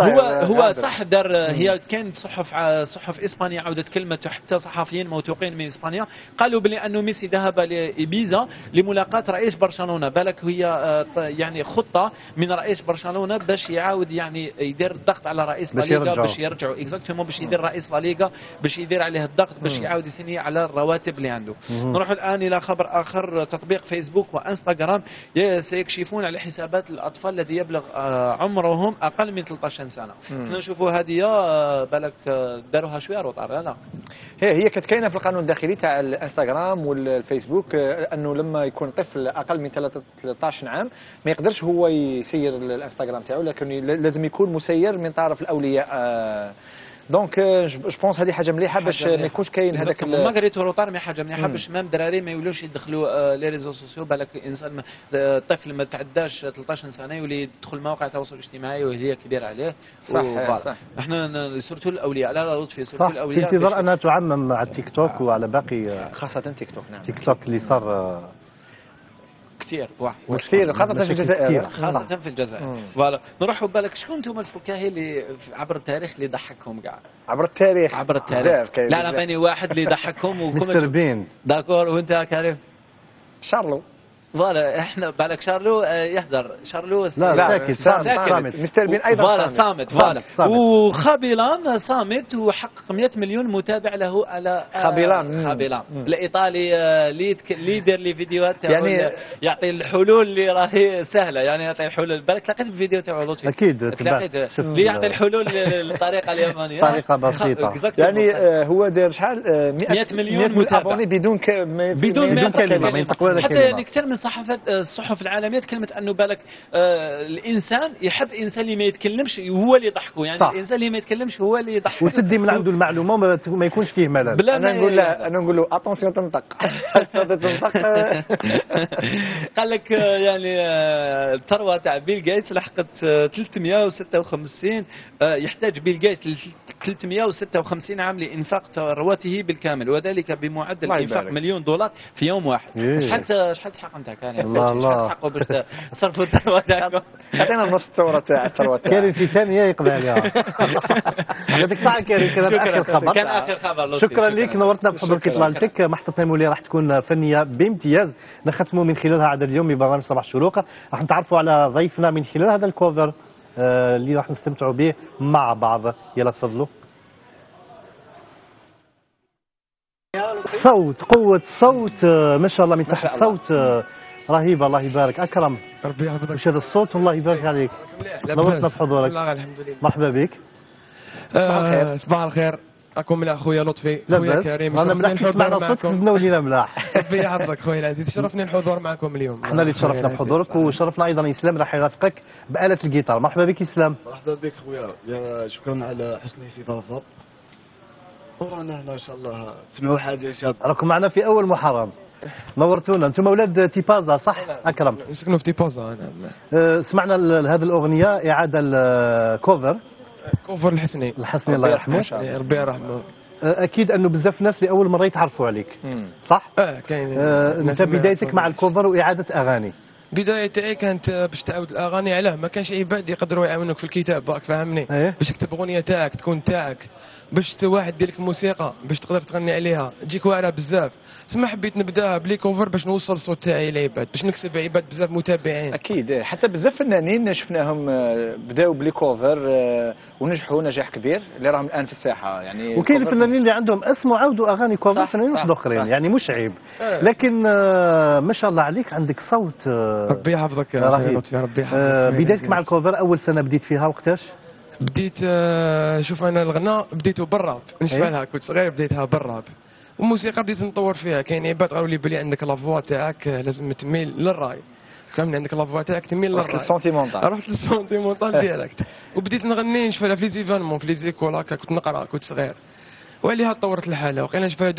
هو صح دار هي كانت صحف اسبانيا عودت كلمه حتى صحفيين موثوقين من اسبانيا قالوا بلي انه ميسي ذهب لايبيزا لملاقاة رئيس برشلونة. بالك هي يعني خطة من رئيس برشلونة باش يعاود يعني يدير الضغط على رئيس لا ليغا باش يرجعوا اكزاكتومون باش يدير رئيس لا ليغا باش يدير عليه الضغط باش يعاود يسني على الرواتب اللي عنده. نروح الآن إلى خبر آخر. تطبيق فيسبوك وانستغرام سيكشفون على حسابات الأطفال الذي يبلغ عمرهم أقل من 13 سنة. نشوفوا هذه بالك داروها شوية روطار. لا هي كانت كاينه في القانون الداخلي تاع الانستغرام والفيسبوك انه لما يكون طفل اقل من 13 عام ما يقدرش هو يسير الانستغرام تاعو، لكن لازم يكون مسير من طرف الاولياء. دونك جو بونس هذه حاجه مليحه باش ما يكونش كاين هذاك ما قريت روطار مي حاجه مليحه باش مام دراري ما يولوش يدخلوا لي ريزو سوسيو. بالك انسان طفل ما تعداش 13 سنه يولي يدخل مواقع التواصل الاجتماعي وهي كبيره عليه. صح احنا سورتو الاولياء لا لطفي سورتو الاولياء في انتظار انها تعمم على التيك توك وعلى باقي خاصه تيك توك. نعم تيك توك اللي صار كثير كثير خاصة في الجزائر. خاصة في الجزائر. فوالا نروحوا بالك شكون انتم الفكاهي اللي عبر التاريخ اللي ضحكهم كاع؟ عبر التاريخ لا اعطيني واحد اللي يضحكهم مستر بين. داكور. وانت كريم؟ شارلو فوالا احنا بالك شارلو يهدر شارلو لا ساكت مستر بين ايضا فوالا صامت فوالا وخابيلان صامت وحقق 100 مليون متابع له على خابيلان الايطالي اللي يدير لي فيديوهات يعني يعطي الحلول اللي راهي سهله يعني يعطي الحلول بالك لقيت الفيديو تاعو لطفي اكيد لقيت اللي يعطي الحلول بالطريقه اليابانيه طريقه بسيطه يعني هو دار شحال 100 مليون متابع بدون كلمه ما ينطق ولا حتى كلمه. يعني كثير من الصحف العالميه تكلمت انه بالك الانسان يحب الانسان اللي ما يتكلمش هو اللي يضحكه يعني صح. الانسان اللي ما يتكلمش هو اللي يضحك وتدي من عنده المعلومه ما يكونش فيه ملل. انا نقول له اتونسيون تنطق تنطق. قال لك يعني الثروه تاع بيل جيتس لحقت 356 يحتاج بيل جيتس 356 عام لانفاق ثروته بالكامل وذلك بمعدل انفاق $1,000,000 في يوم واحد. شحال تحق انت كان شحال تحقوا باش تصرفوا الثروه تاعكم؟ عطينا نص الثروه تاعك كريم في ثانيه يقضي عليها. يعطيك الصحه كريم كان اخر خبر. كان اخر خبر. شكرا لك نورتنا بحضورك اطلالتك. محطتنا الموليه راح تكون فنيه بامتياز نختموا من خلالها عدد اليوم من برنامج صباح الشروق. راح نتعرفوا على ضيفنا من خلال هذا الكوفر اللي راح نستمتعوا به مع بعض. يلا تفضلوا. صوت قوة صوت ما شاء الله مساحة صوت رهيبة. الله يبارك. أكرم ربي يحفظك. وش هذا الصوت الله يبارك عليك. نورتنا بحضورك. الحمد لله. مرحبا بك. صباح الخير. أكون ملاح خويا لطفي خويا كريم. أنا ملاح تسمعنا صوتك بدنا ولينا ملاح. ربي يحفظك خويا العزيز. شرفني الحضور معكم اليوم. احنا اللي تشرفنا بحضورك وشرفنا أيضا إسلام راح يرافقك بآلة الجيتار. مرحبا بك إسلام. مرحبا بك خويا. شكرا على حسن الاستضافة. ورانا هنا ان شاء الله تسمعوا حاجه شاب. راكم معنا في اول محرم. نورتونا. انتم اولاد تيبازا صح اكرم؟ نسكنوا في تيبازا. نعم. سمعنا هذه الاغنيه اعاده الكوفر. كوفر الحسني الله يرحمه. ربي يرحمه. اكيد انه بزاف ناس لاول مره يتعرفوا عليك صح؟ كاين. انت بدايتك مع الكوفر واعاده اغاني. بدايتي كانت باش تعاود الاغاني. علاه ما كانش عباد يقدروا يعاونوك في الكتاب راك فاهمني. باش تكتب اغنيه تاعك تكون تاعك باش واحد يدير لك الموسيقى باش تقدر تغني عليها تجيك واعره بزاف. تسمى حبيت نبداها بلي كوفر باش نوصل الصوت تاعي للعباد باش نكسب عباد بزاف متابعين. اكيد حتى بزاف فنانين شفناهم بداوا بلي كوفر ونجحوا نجاح كبير اللي راهم الان في الساحه يعني. وكاين الفنانين اللي عندهم اسم وعاودوا اغاني كوفر فنانين اخرين يعني مش عيب. لكن ما شاء الله عليك عندك صوت ربي يحفظك يا ربي يحفظك. بدايتك مع الكوفر اول سنه بديت فيها وقتاش؟ بديت شوف انا الغناء بديته بالراب. نشبه لها كنت صغير بديتها بالراب والموسيقى بديت نطور فيها. كاين عباد قالوا لي بلي عندك لافوا تاعك لازم تميل للراي فهمني. عندك لافوا تاعك تميل للراي. رحت للسونتيمونتال ديالكت وبديت نغني نشوفها في لي زيفانمون في لي زيكول هكا. كنت نقرا كنت صغير وعليها طورت الحاله. وقيلا نشوفها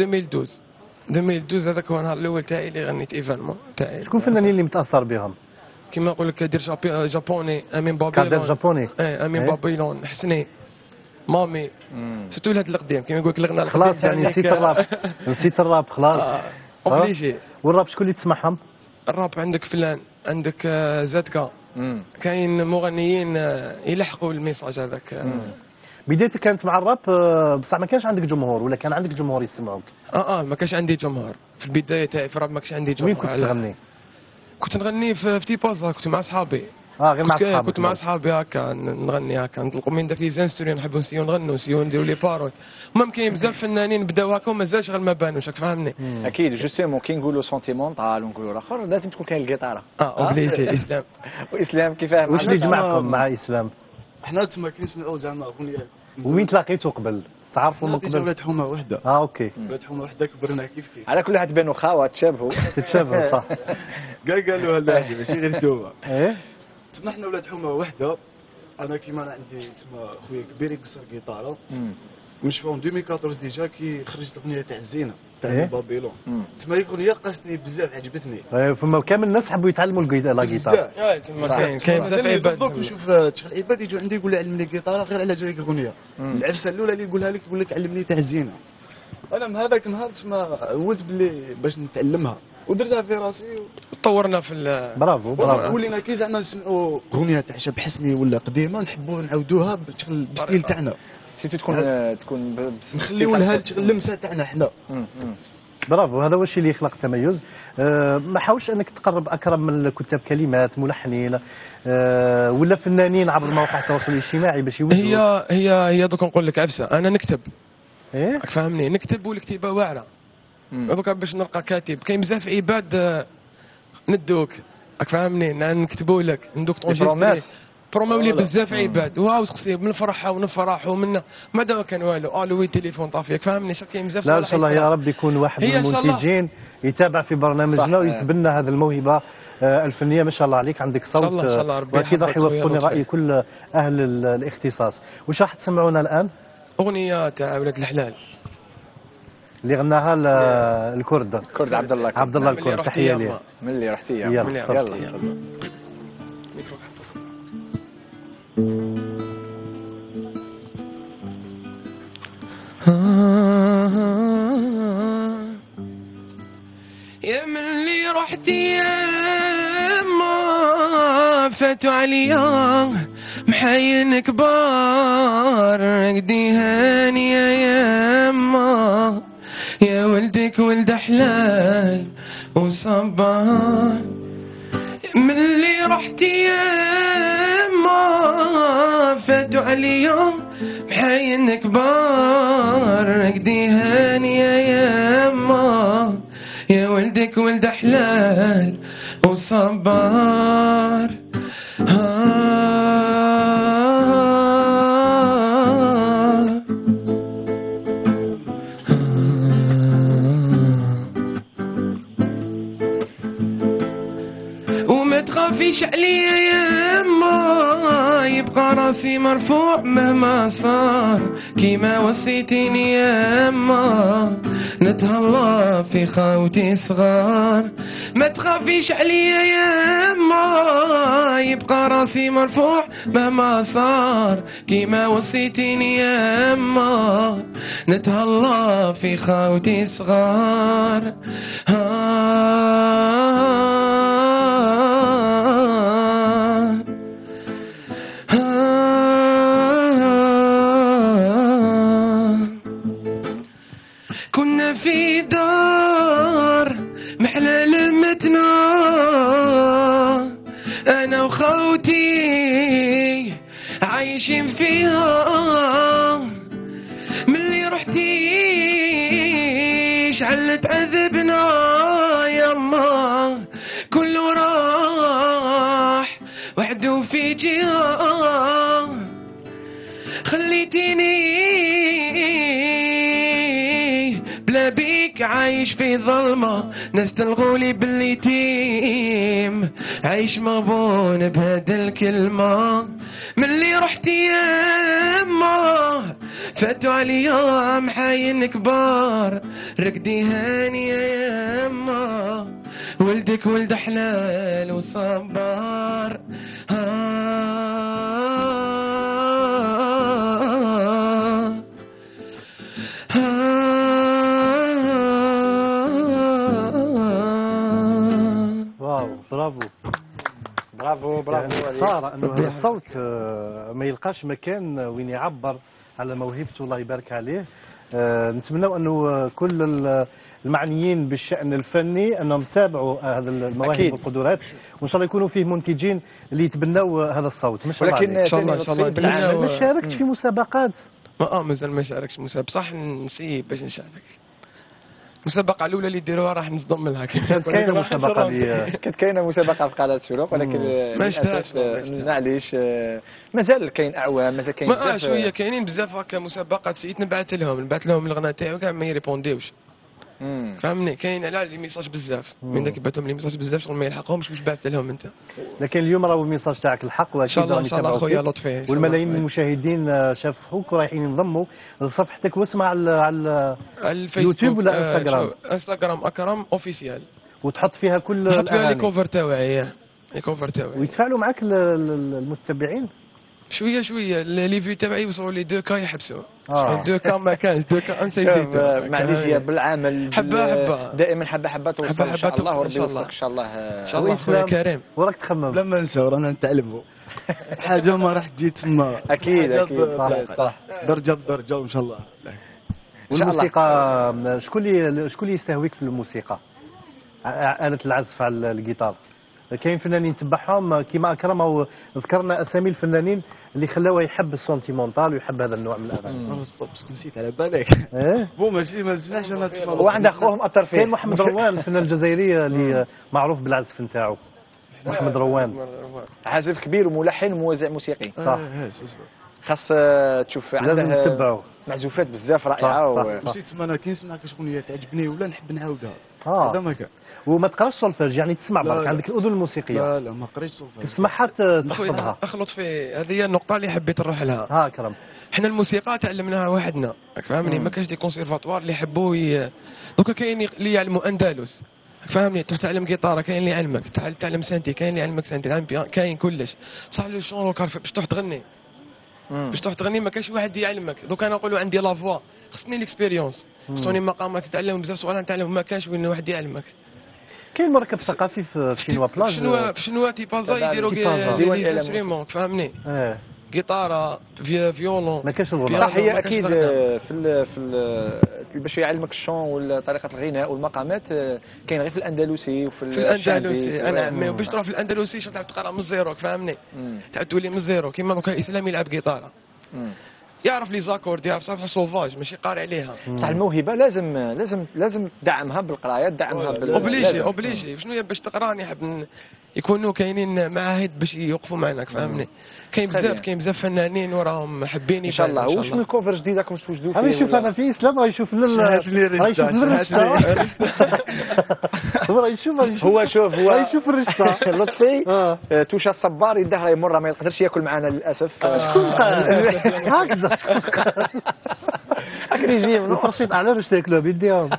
2012 هذاك هو النهار الاول تاعي اللي غنيت ايفانمون تاعي. شكون الفنانين اللي متاثر بهم؟ كيما نقول لك دير جابوني امين بابيلون. كادر جابوني. امين بابيلون حسني مامي سيرتو الهاد القديم كيما نقول لك الغناء القديم. خلاص يعني نسيت الراب خلاص. اوبليجي. والراب شكون اللي تسمعهم؟ الراب عندك فلان عندك زادكا. كاين مغنيين يلحقوا الميساج هذاك. بدايتك كانت مع الراب بصح ما كانش عندك جمهور ولا كان عندك جمهور يسمعوك؟ ما كانش عندي جمهور في البدايه تاعي في الراب. ما كانش عندي جمهور. وين كنت تغني؟ كنت نغني في تيبازا. كنت مع اصحابي. غير مع اصحابك؟ كنت مع اصحابي هكا نغني هكا نطلقوا من داك لي زانستوري نحبوا نسيو نغنوا نسيو نديروا لي بارول. المهم كاين بزاف فنانين بداو هكا ومازالش غير ما بانوش راك فاهمني. اكيد جوستومون كي نقولوا سونتيمونتال ونقولوا الاخر لازم تكون كاين الجيتاره. اوبليجي اسلام. واسلام كيفاه واش اللي جمعكم مع اسلام؟ حنا تما كنسمعوا زعما اغنيه. وين تلاقيتوا قبل؟ تعرفوا من قبل؟ ولاد حومه وحده. اوكي. ولاد حومه وحده كبرنا كيف على كل واحد بانوا خاوه تتشابهوا صح. قالوا هلا ماشي غير الدوبه. تما حنا ولاد حومه وحده. انا كيما انا عندي تما خويا كبير يكسر جيتاره. ونشوفوا 2014 ديجا كي خرجت الاغنيه تاع الزينه تاع بابيلون. تما الاغنيه قاستني بزاف عجبتني. فما كامل الناس حبوا يتعلموا الجيتار. تما كاين بزاف عباد. دوك نشوف شحال عباد يجوا عندي يقول لي علمني الجيتار غير على جالك اغنيه. العفسه الاولى اللي يقولها لك يقول لك علمني تاع الزينه. انا من هذاك النهار تما ولت باللي باش نتعلمها ودرتها في راسي وطورنا في برافو ولينا كي زعما نسمعوا اغنيه تاع شاب حسني ولا قديمه نحبوا نعاودوها بالستيل تاعنا. سيتو تكون نخليو لها اللمسه تاعنا حنا. برافو، هذا هو الشيء اللي يخلق التميز. ما حاولش انك تقرب اكرم من كتاب كلمات، ملحنين ولا فنانين عبر مواقع التواصل الاجتماعي باش يوجهوا؟ هي دوك نقول لك عفسه، انا نكتب ايه فهمني، نكتب والكتيبه واعره. دوكا باش نلقى كاتب كاين بزاف عباد ندوك فهمني، نكتبوا لك ندوك طونجيستري برومولي بزاف عباد واو سقسي من الفرحه ونفرحوا منا ما دابا كان والو الو تليفون طافيك فهمني. كاين بزاف لا ان شاء الله يا رب يكون واحد من المنتجين يتابع في برنامجنا ويتبنى هذه الموهبه الفنيه. ما شاء الله عليك، عندك صوت واكيد راح يوافقوني راي كل اهل الاختصاص. واش راح تسمعونا الان؟ اغنيه تاع ولاد الحلال اللي غناها الكرد عبد الله الكرد. تحيه ليه من اللي رحتي يلا. يا من اللي رحتي يا ما فاتوا عليا محاين كبار قدي هانية يا ما يا ولدك ولد حلال وصبار. من اللي رحتي يا ما فاتوا عليا محاين كبار قدي هانية يا ما يا ولدك ولد حلال وصبار. وما تخافيش عليا يا ما يبقى راسي مرفوع مهما صار كيما وصيتيني يا ما نتهلا في خاوتي صغار. ما تخافيش عليا يا ما يبقى راسي مرفوع مهما صار كيما وصيتيني يا ما نتهلا في خاوتي صغار. كنا في دار محلى لمتنا انا وخوتي عايشين فيها. من اللي رحتي شعلت عذبنا يما كله راح وحده في جهه خليتيني بلا بيك عايش في ظلمة ناس تلغولي باليتيم عايش مغبون بهذا الكلمة. من اللي رحتي ياما فاتوا عليا محاين كبار ركدي هانية ياما ولدك ولد حلال وصبار. برافو خسارة انه هذا الصوت ما يلقاش مكان وين يعبر على موهبته الله يبارك عليه. نتمنى انه كل المعنيين بالشأن الفني انهم يتابعوا هذا المواهب والقدرات وان شاء الله يكونوا فيه منتجين اللي يتبنوا هذا الصوت. ما شاء الله ولكن ان شاء الله ما شاركتش في مسابقات؟ مازال ما شاركش مسابقة بصح نسيب باش نشارك. المسابقة الأولى اللي يديروها راح نصدم لها. كانت كاينة مسابقة كانت كاينة مسابقة في قناة الشروق ولكن للأسف معليش مازال كاين أعوام مازال كاين بزاف شوية كاينين بزاف هكا مسابقات سيت نبعث لهم الغناء تاعو كاع ما يريبونديوش. فهمني كاين على لي ميساج بزاف من ذاك بعثهم لي ميساج بزاف شغل ما يلحقهمش واش بعثت لهم انت. لكن اليوم راهو الميساج تاعك الحق واكيد ان شاء الله خويا لطفي والملايين من المشاهدين شافوك ورايحين ينضموا لصفحتك واسمع على اليوتيوب ولا انستغرام اكرم اوفيسيال وتحط فيها كل الاغاني. تحط فيها لي كوفر تاعي ويتفاعلوا معك المتبعين شويه لي فيو تاعي يوصلوا لي 2K يحبسوا 2K ما كانش 2K انسيتو معليش هي بالعمل حبه دائما حبه توصل ان شاء الله وربي يوفقك ان شاء الله ان شاء الله خويا كريم. وراك تخمم لما نساو رانا نتعلموا حاجه ما راح تجي تما اكيد صح درجه بدرجه وان شاء الله. والموسيقى شكون اللي يستهويك في الموسيقى؟ آلة العزف على الجيتار. كاين فنانين تبعهم كيما اكرم او ذكرنا اسامي الفنانين اللي خلاوه يحب السونتيمونتال ويحب هذا النوع من الاغاني. بس نسيت على بالك. بون ماشي ما نسمعش انا. هو عند اخوهم اثر فيه. كاين محمد روان الفنان الجزائري اللي معروف بالعزف نتاعو. محمد روان عازف كبير وملحن وموزع موسيقي. صح. خاص تشوف لازم تتبعوه. معزوفات بزاف رائعه. نسيت ما انا كي نسمع كشغل تعجبني ولا نحب نعاودها. هذا ما كان. وما تقراش سولفيج يعني تسمع برك عندك الاذن الموسيقيه. لا ما قريتش سولفيج. تسمعها تحفظها. اخلط في هذه هي النقطه اللي حبيت نروح لها. ها كرم. احنا الموسيقى تعلمناها وحدنا فهمني ما كاش دي كونسيرفاتوار اللي يحبوا دوكا كاين اللي يعلموا اندلس فهمني تعلم جيتاره كاين اللي يعلمك تعلم سانتي كاين اللي يعلمك سانتي كاين كلش بصح لو شون باش تروح تغني باش تروح تغني ما كاش واحد يعلمك دوكا انا نقولوا عندي لا فوا خصني ليكسبيريونس خصني مقامات تتعلم بزاف صوالح نتعلم ما كاش وين واحد يعلمك. كاين مركب ثقافي في شنوا بلاج في شنوا تيبازا يديروا دي انسترومون فهمني جيتارة فيولون ما كاش صح هي اكيد باش يعلمك الشون وطريقه الغناء والمقامات كاين غير في الاندلسي وفي الاندلسي انا باش تروح في الاندلسي تعرف تقرا من الزيرو فهمني تعرف تولي من الزيرو كيما دوكا الاسلام يلعب جيتارة يعرف لي زاكورد يعرف صافي سولفاج ماشي قاري عليها. صح الموهبه لازم تدعمها بالقرايه تدعمها اوبليجي شنو باش تقرا نحب يكونوا كاينين معاهد باش يوقفوا معنا فهمني. كاين بزاف فنانين وراهم حابين ان شاء الله. واش من كوفر جديد راكم توجدوا فيه؟ غادي نشوف انا في اسلام غيشوف هو شوف غيشوف الرشطه لطفي توشا الصبار يداه يمر ما يقدرش ياكل معنا للاسف. شكون قال هكذا هكا يجي الفرشيط على واش تاكلوا بيديهم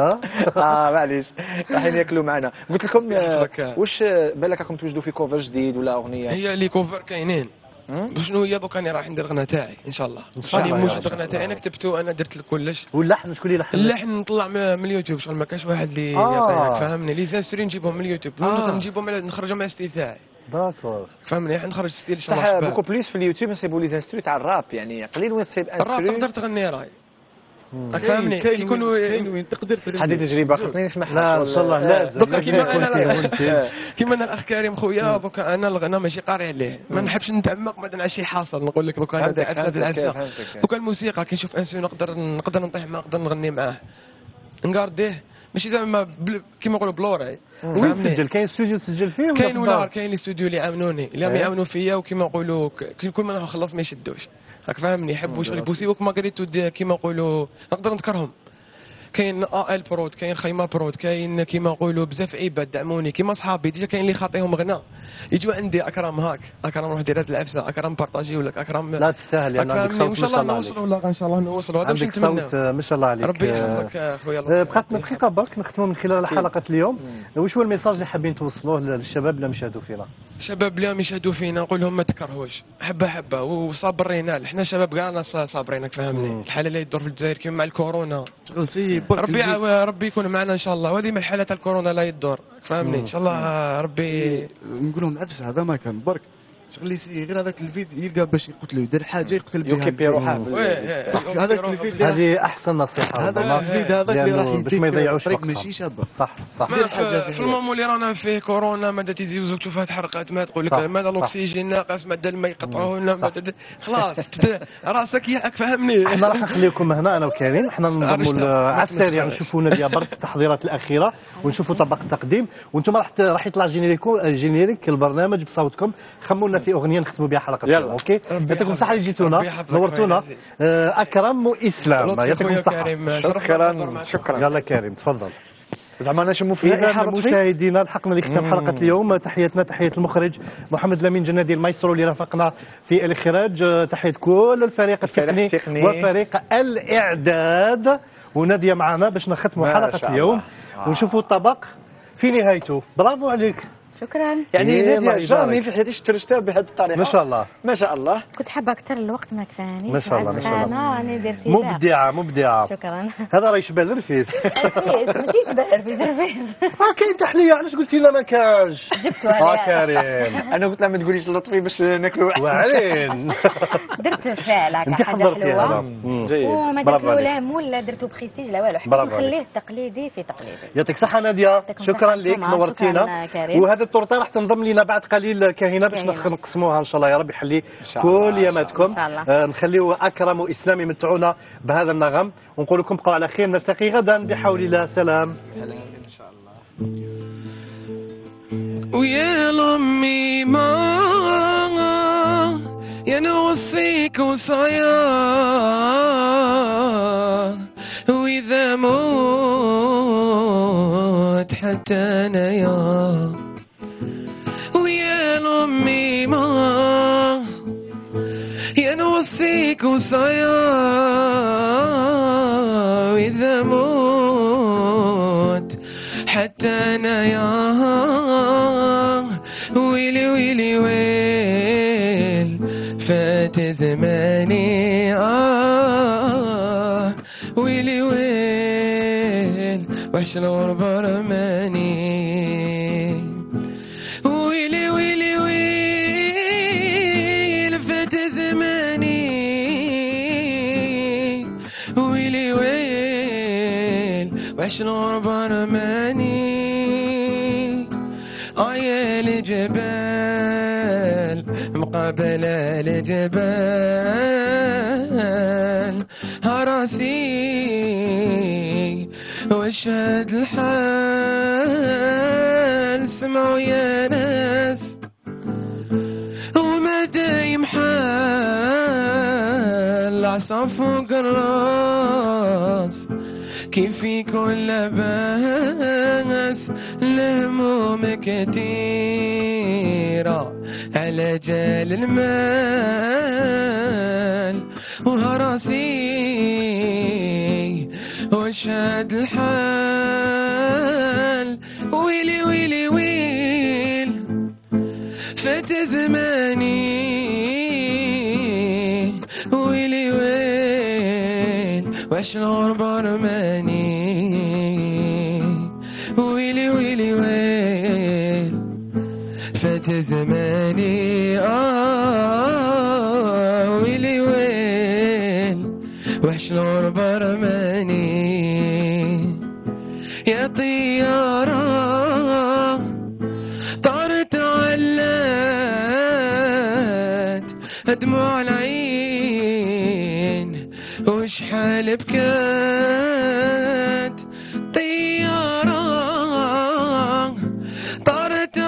معليش رايحين ياكلوا معنا. قلت لكم واش بالك راكم توجدوا في كوفر جديد ولا اغنيه؟ هي اللي كوفر كاينين شنو هي دوك انا راح ندير الغناء تاعي ان شاء الله. غادي موجد الغناء تاعي انا كتبته انا درت كلش. واللحن شكون اللي لحن؟ اللحن نطلع من اليوتيوب شغل ما كاش واحد اللي يعطيك فهمني. لي زانستري نجيبهم من اليوتيوب نجيبهم نخرجهم على ستيل تاعي. داكور فهمني نخرج ستيل ان شاء الله. بوكو بليس في اليوتيوب نسيبوا لي زانستري تاع الراب يعني قليل وين تصيب انستري. الراب تقدر تغني راي فهمني يكونوا وين تقدر تغني. هذه تجربه خصني نسمعها. لا ان شاء الله لازم. دوكا كيما انا الاخ كريم خويا دوكا انا الغناء ماشي قاري عليه ما نحبش نتعمق بعد على شي حاصل نقول لك دوكا انا داعس دوكا الموسيقى كي نشوف انسان نقدر نطيح معاه نقدر نغني معاه نقارديه ماشي زعما كيما نقولوا بلوري. وين تسجل؟ كاين استوديو تسجل فيه؟ كاين ولا كاين الاستوديو اللي يعاونوني اللي يعاونوا فيا وكيما نقولوا كل ما نخلص ما يشدوش راك فاهمني يحبوا شغل يبوسيوك ماغريتو كيما نقولوا نقدر نذكرهم. كاين ال برود كاين خيمه برود كاين كيما نقولوا بزاف عباد دعموني كيما صحابي ديجا كاين اللي خاطيهم غنى يجوا عندي اكرم هاك اكرم روح دير هاد العفسه اكرم بارطاجي لك اكرم لا تستاهل يعني عندك صوت ان شاء الله نوصلوا ولا ان شاء الله نوصلوا هذا واش نتمنى. ما شاء الله عليك ربي يحفظك اخويا. بقاتنا دقيقه برك نختموا من خلال حلقه اليوم. واش هو الميساج اللي حابين توصلوه للشباب اللي يشاهدوا فينا؟ الشباب اللي يشاهدوا فينا نقول لهم ما تكرهوش حبه وصابرين احنا شباب كاع صابرين فهمني. الحاله اللي يدور في الجزائر كيما مع الكورونا ربي يكون معنا ان شاء الله. وهذه من حالات الكورونا لا يدور فهمني ان شاء الله. ربي نقول لهم عفس هذا ما كان برك شغل يسي غير هذاك الفيديو يلقى باش يقتلوا يدير حاجه يقتل بها يكبي روحه. هذاك الفيديو هذه احسن نصيحه هذا الفيديو هذاك اللي راح باش ما يضيعوش طريق ماشي شابه. صح دير حاجه في المومون اللي رانا فيه كورونا ماذا تيزي وزوج تشوفها تحرقات ما تقول لك ماذا الاكسجين ناقص ماذا الماء يقطعوه لنا خلاص راسك ياك فهمني. احنا راح نخليكم هنا انا وكريم احنا ننضموا على السريع نشوفوا ناديه برك التحضيرات الاخيره ونشوفوا طبق التقديم وانتم راح يطلع جينيريك البرنامج بصوتكم. خمونا في اغنيه نختموا بها حلقه اليوم. اوكي يعطيكم الصحه اللي جيتونا نورتونا. اكرم واسلام يعطيكم الصحه. شكرا. يلا كريم تفضل. زعما نشموا فيها مشاهدينا الحقنا لختام حلقه اليوم. تحياتنا تحيه المخرج محمد لامين جنادي المايسترو اللي رافقنا في الاخراج. تحيه كل الفريق التقني وفريق الاعداد وناديه معنا باش نختموا حلقه اليوم ونشوفوا الطبق في نهايته. برافو عليك شكرا. يعني نادية جامي في حياتي شفت بهذه الطريقه. ما شاء الله ما شاء الله. كنت حابه اكثر، الوقت ما كفانيش. ما شاء الله ما شاء الله. انا درتي مبدعه. شكرا. هذا راه يشبه الرفيس. ماشي يشبه الرفيس. كاين تحليه، علاش قلتي لنا ما كانش؟ جبتوها كريم. انا قلت لها ما تقوليش لطفي باش ناكلوا. وعلين. درت فعلا انت حضرتيها. وما درت له لا مول لا درتو بريستيج لا والو، حبيت نخليه تقليدي في تقليدي. يعطيك الصحه ناديه، شكرا لك نورتينا. وهذه التورته راح تنضم لنا بعد قليل كاهنه باش نقسموها ان شاء الله. يا رب يحلي كل ياماتكم. نخليو اكرم واسلام يمتعونا بهذا النغم، ونقول لكم بقوا على خير. نلتقي غدا بحول الله. سلام. سلام ان شاء الله. ويا لامي ما يا نوصيك وصايا، واذا موت حتى انا ويا لامي ما يا نوصيك وصايا، واذا موت حتى انا ويلي ويلي ويل فات زماني ويلي ويل وحش الغربة رماني، ويلي ويلي ويل فات زماني، ويلي ويل وحش الغربة رماني. يا الجبال مقابل الجبال هراسي واشهد الحال. سمعوا يا ناس وما دايم حال عصا فوق الراس، كيف كل باس الهموم كتيرة على جال المال وهراسي وشاد الحال. ويلي ويلي ويل فات زماني، ويلي ويل وعش الغربة رماني، ويلي ويلي ويل فات زماني. ويلي ويل وحش الغربة رماني. يا طيارة طارت علات دموع العين وشحال بكات. طيارة طارت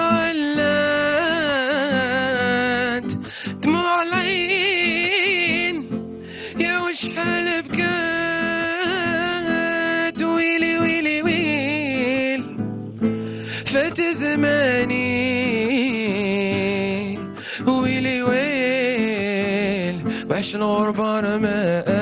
علات دموع العين يا وشحال بكات. ويلي ويلي ويل فات زماني، ويلي ويل وحش الغربة رمات.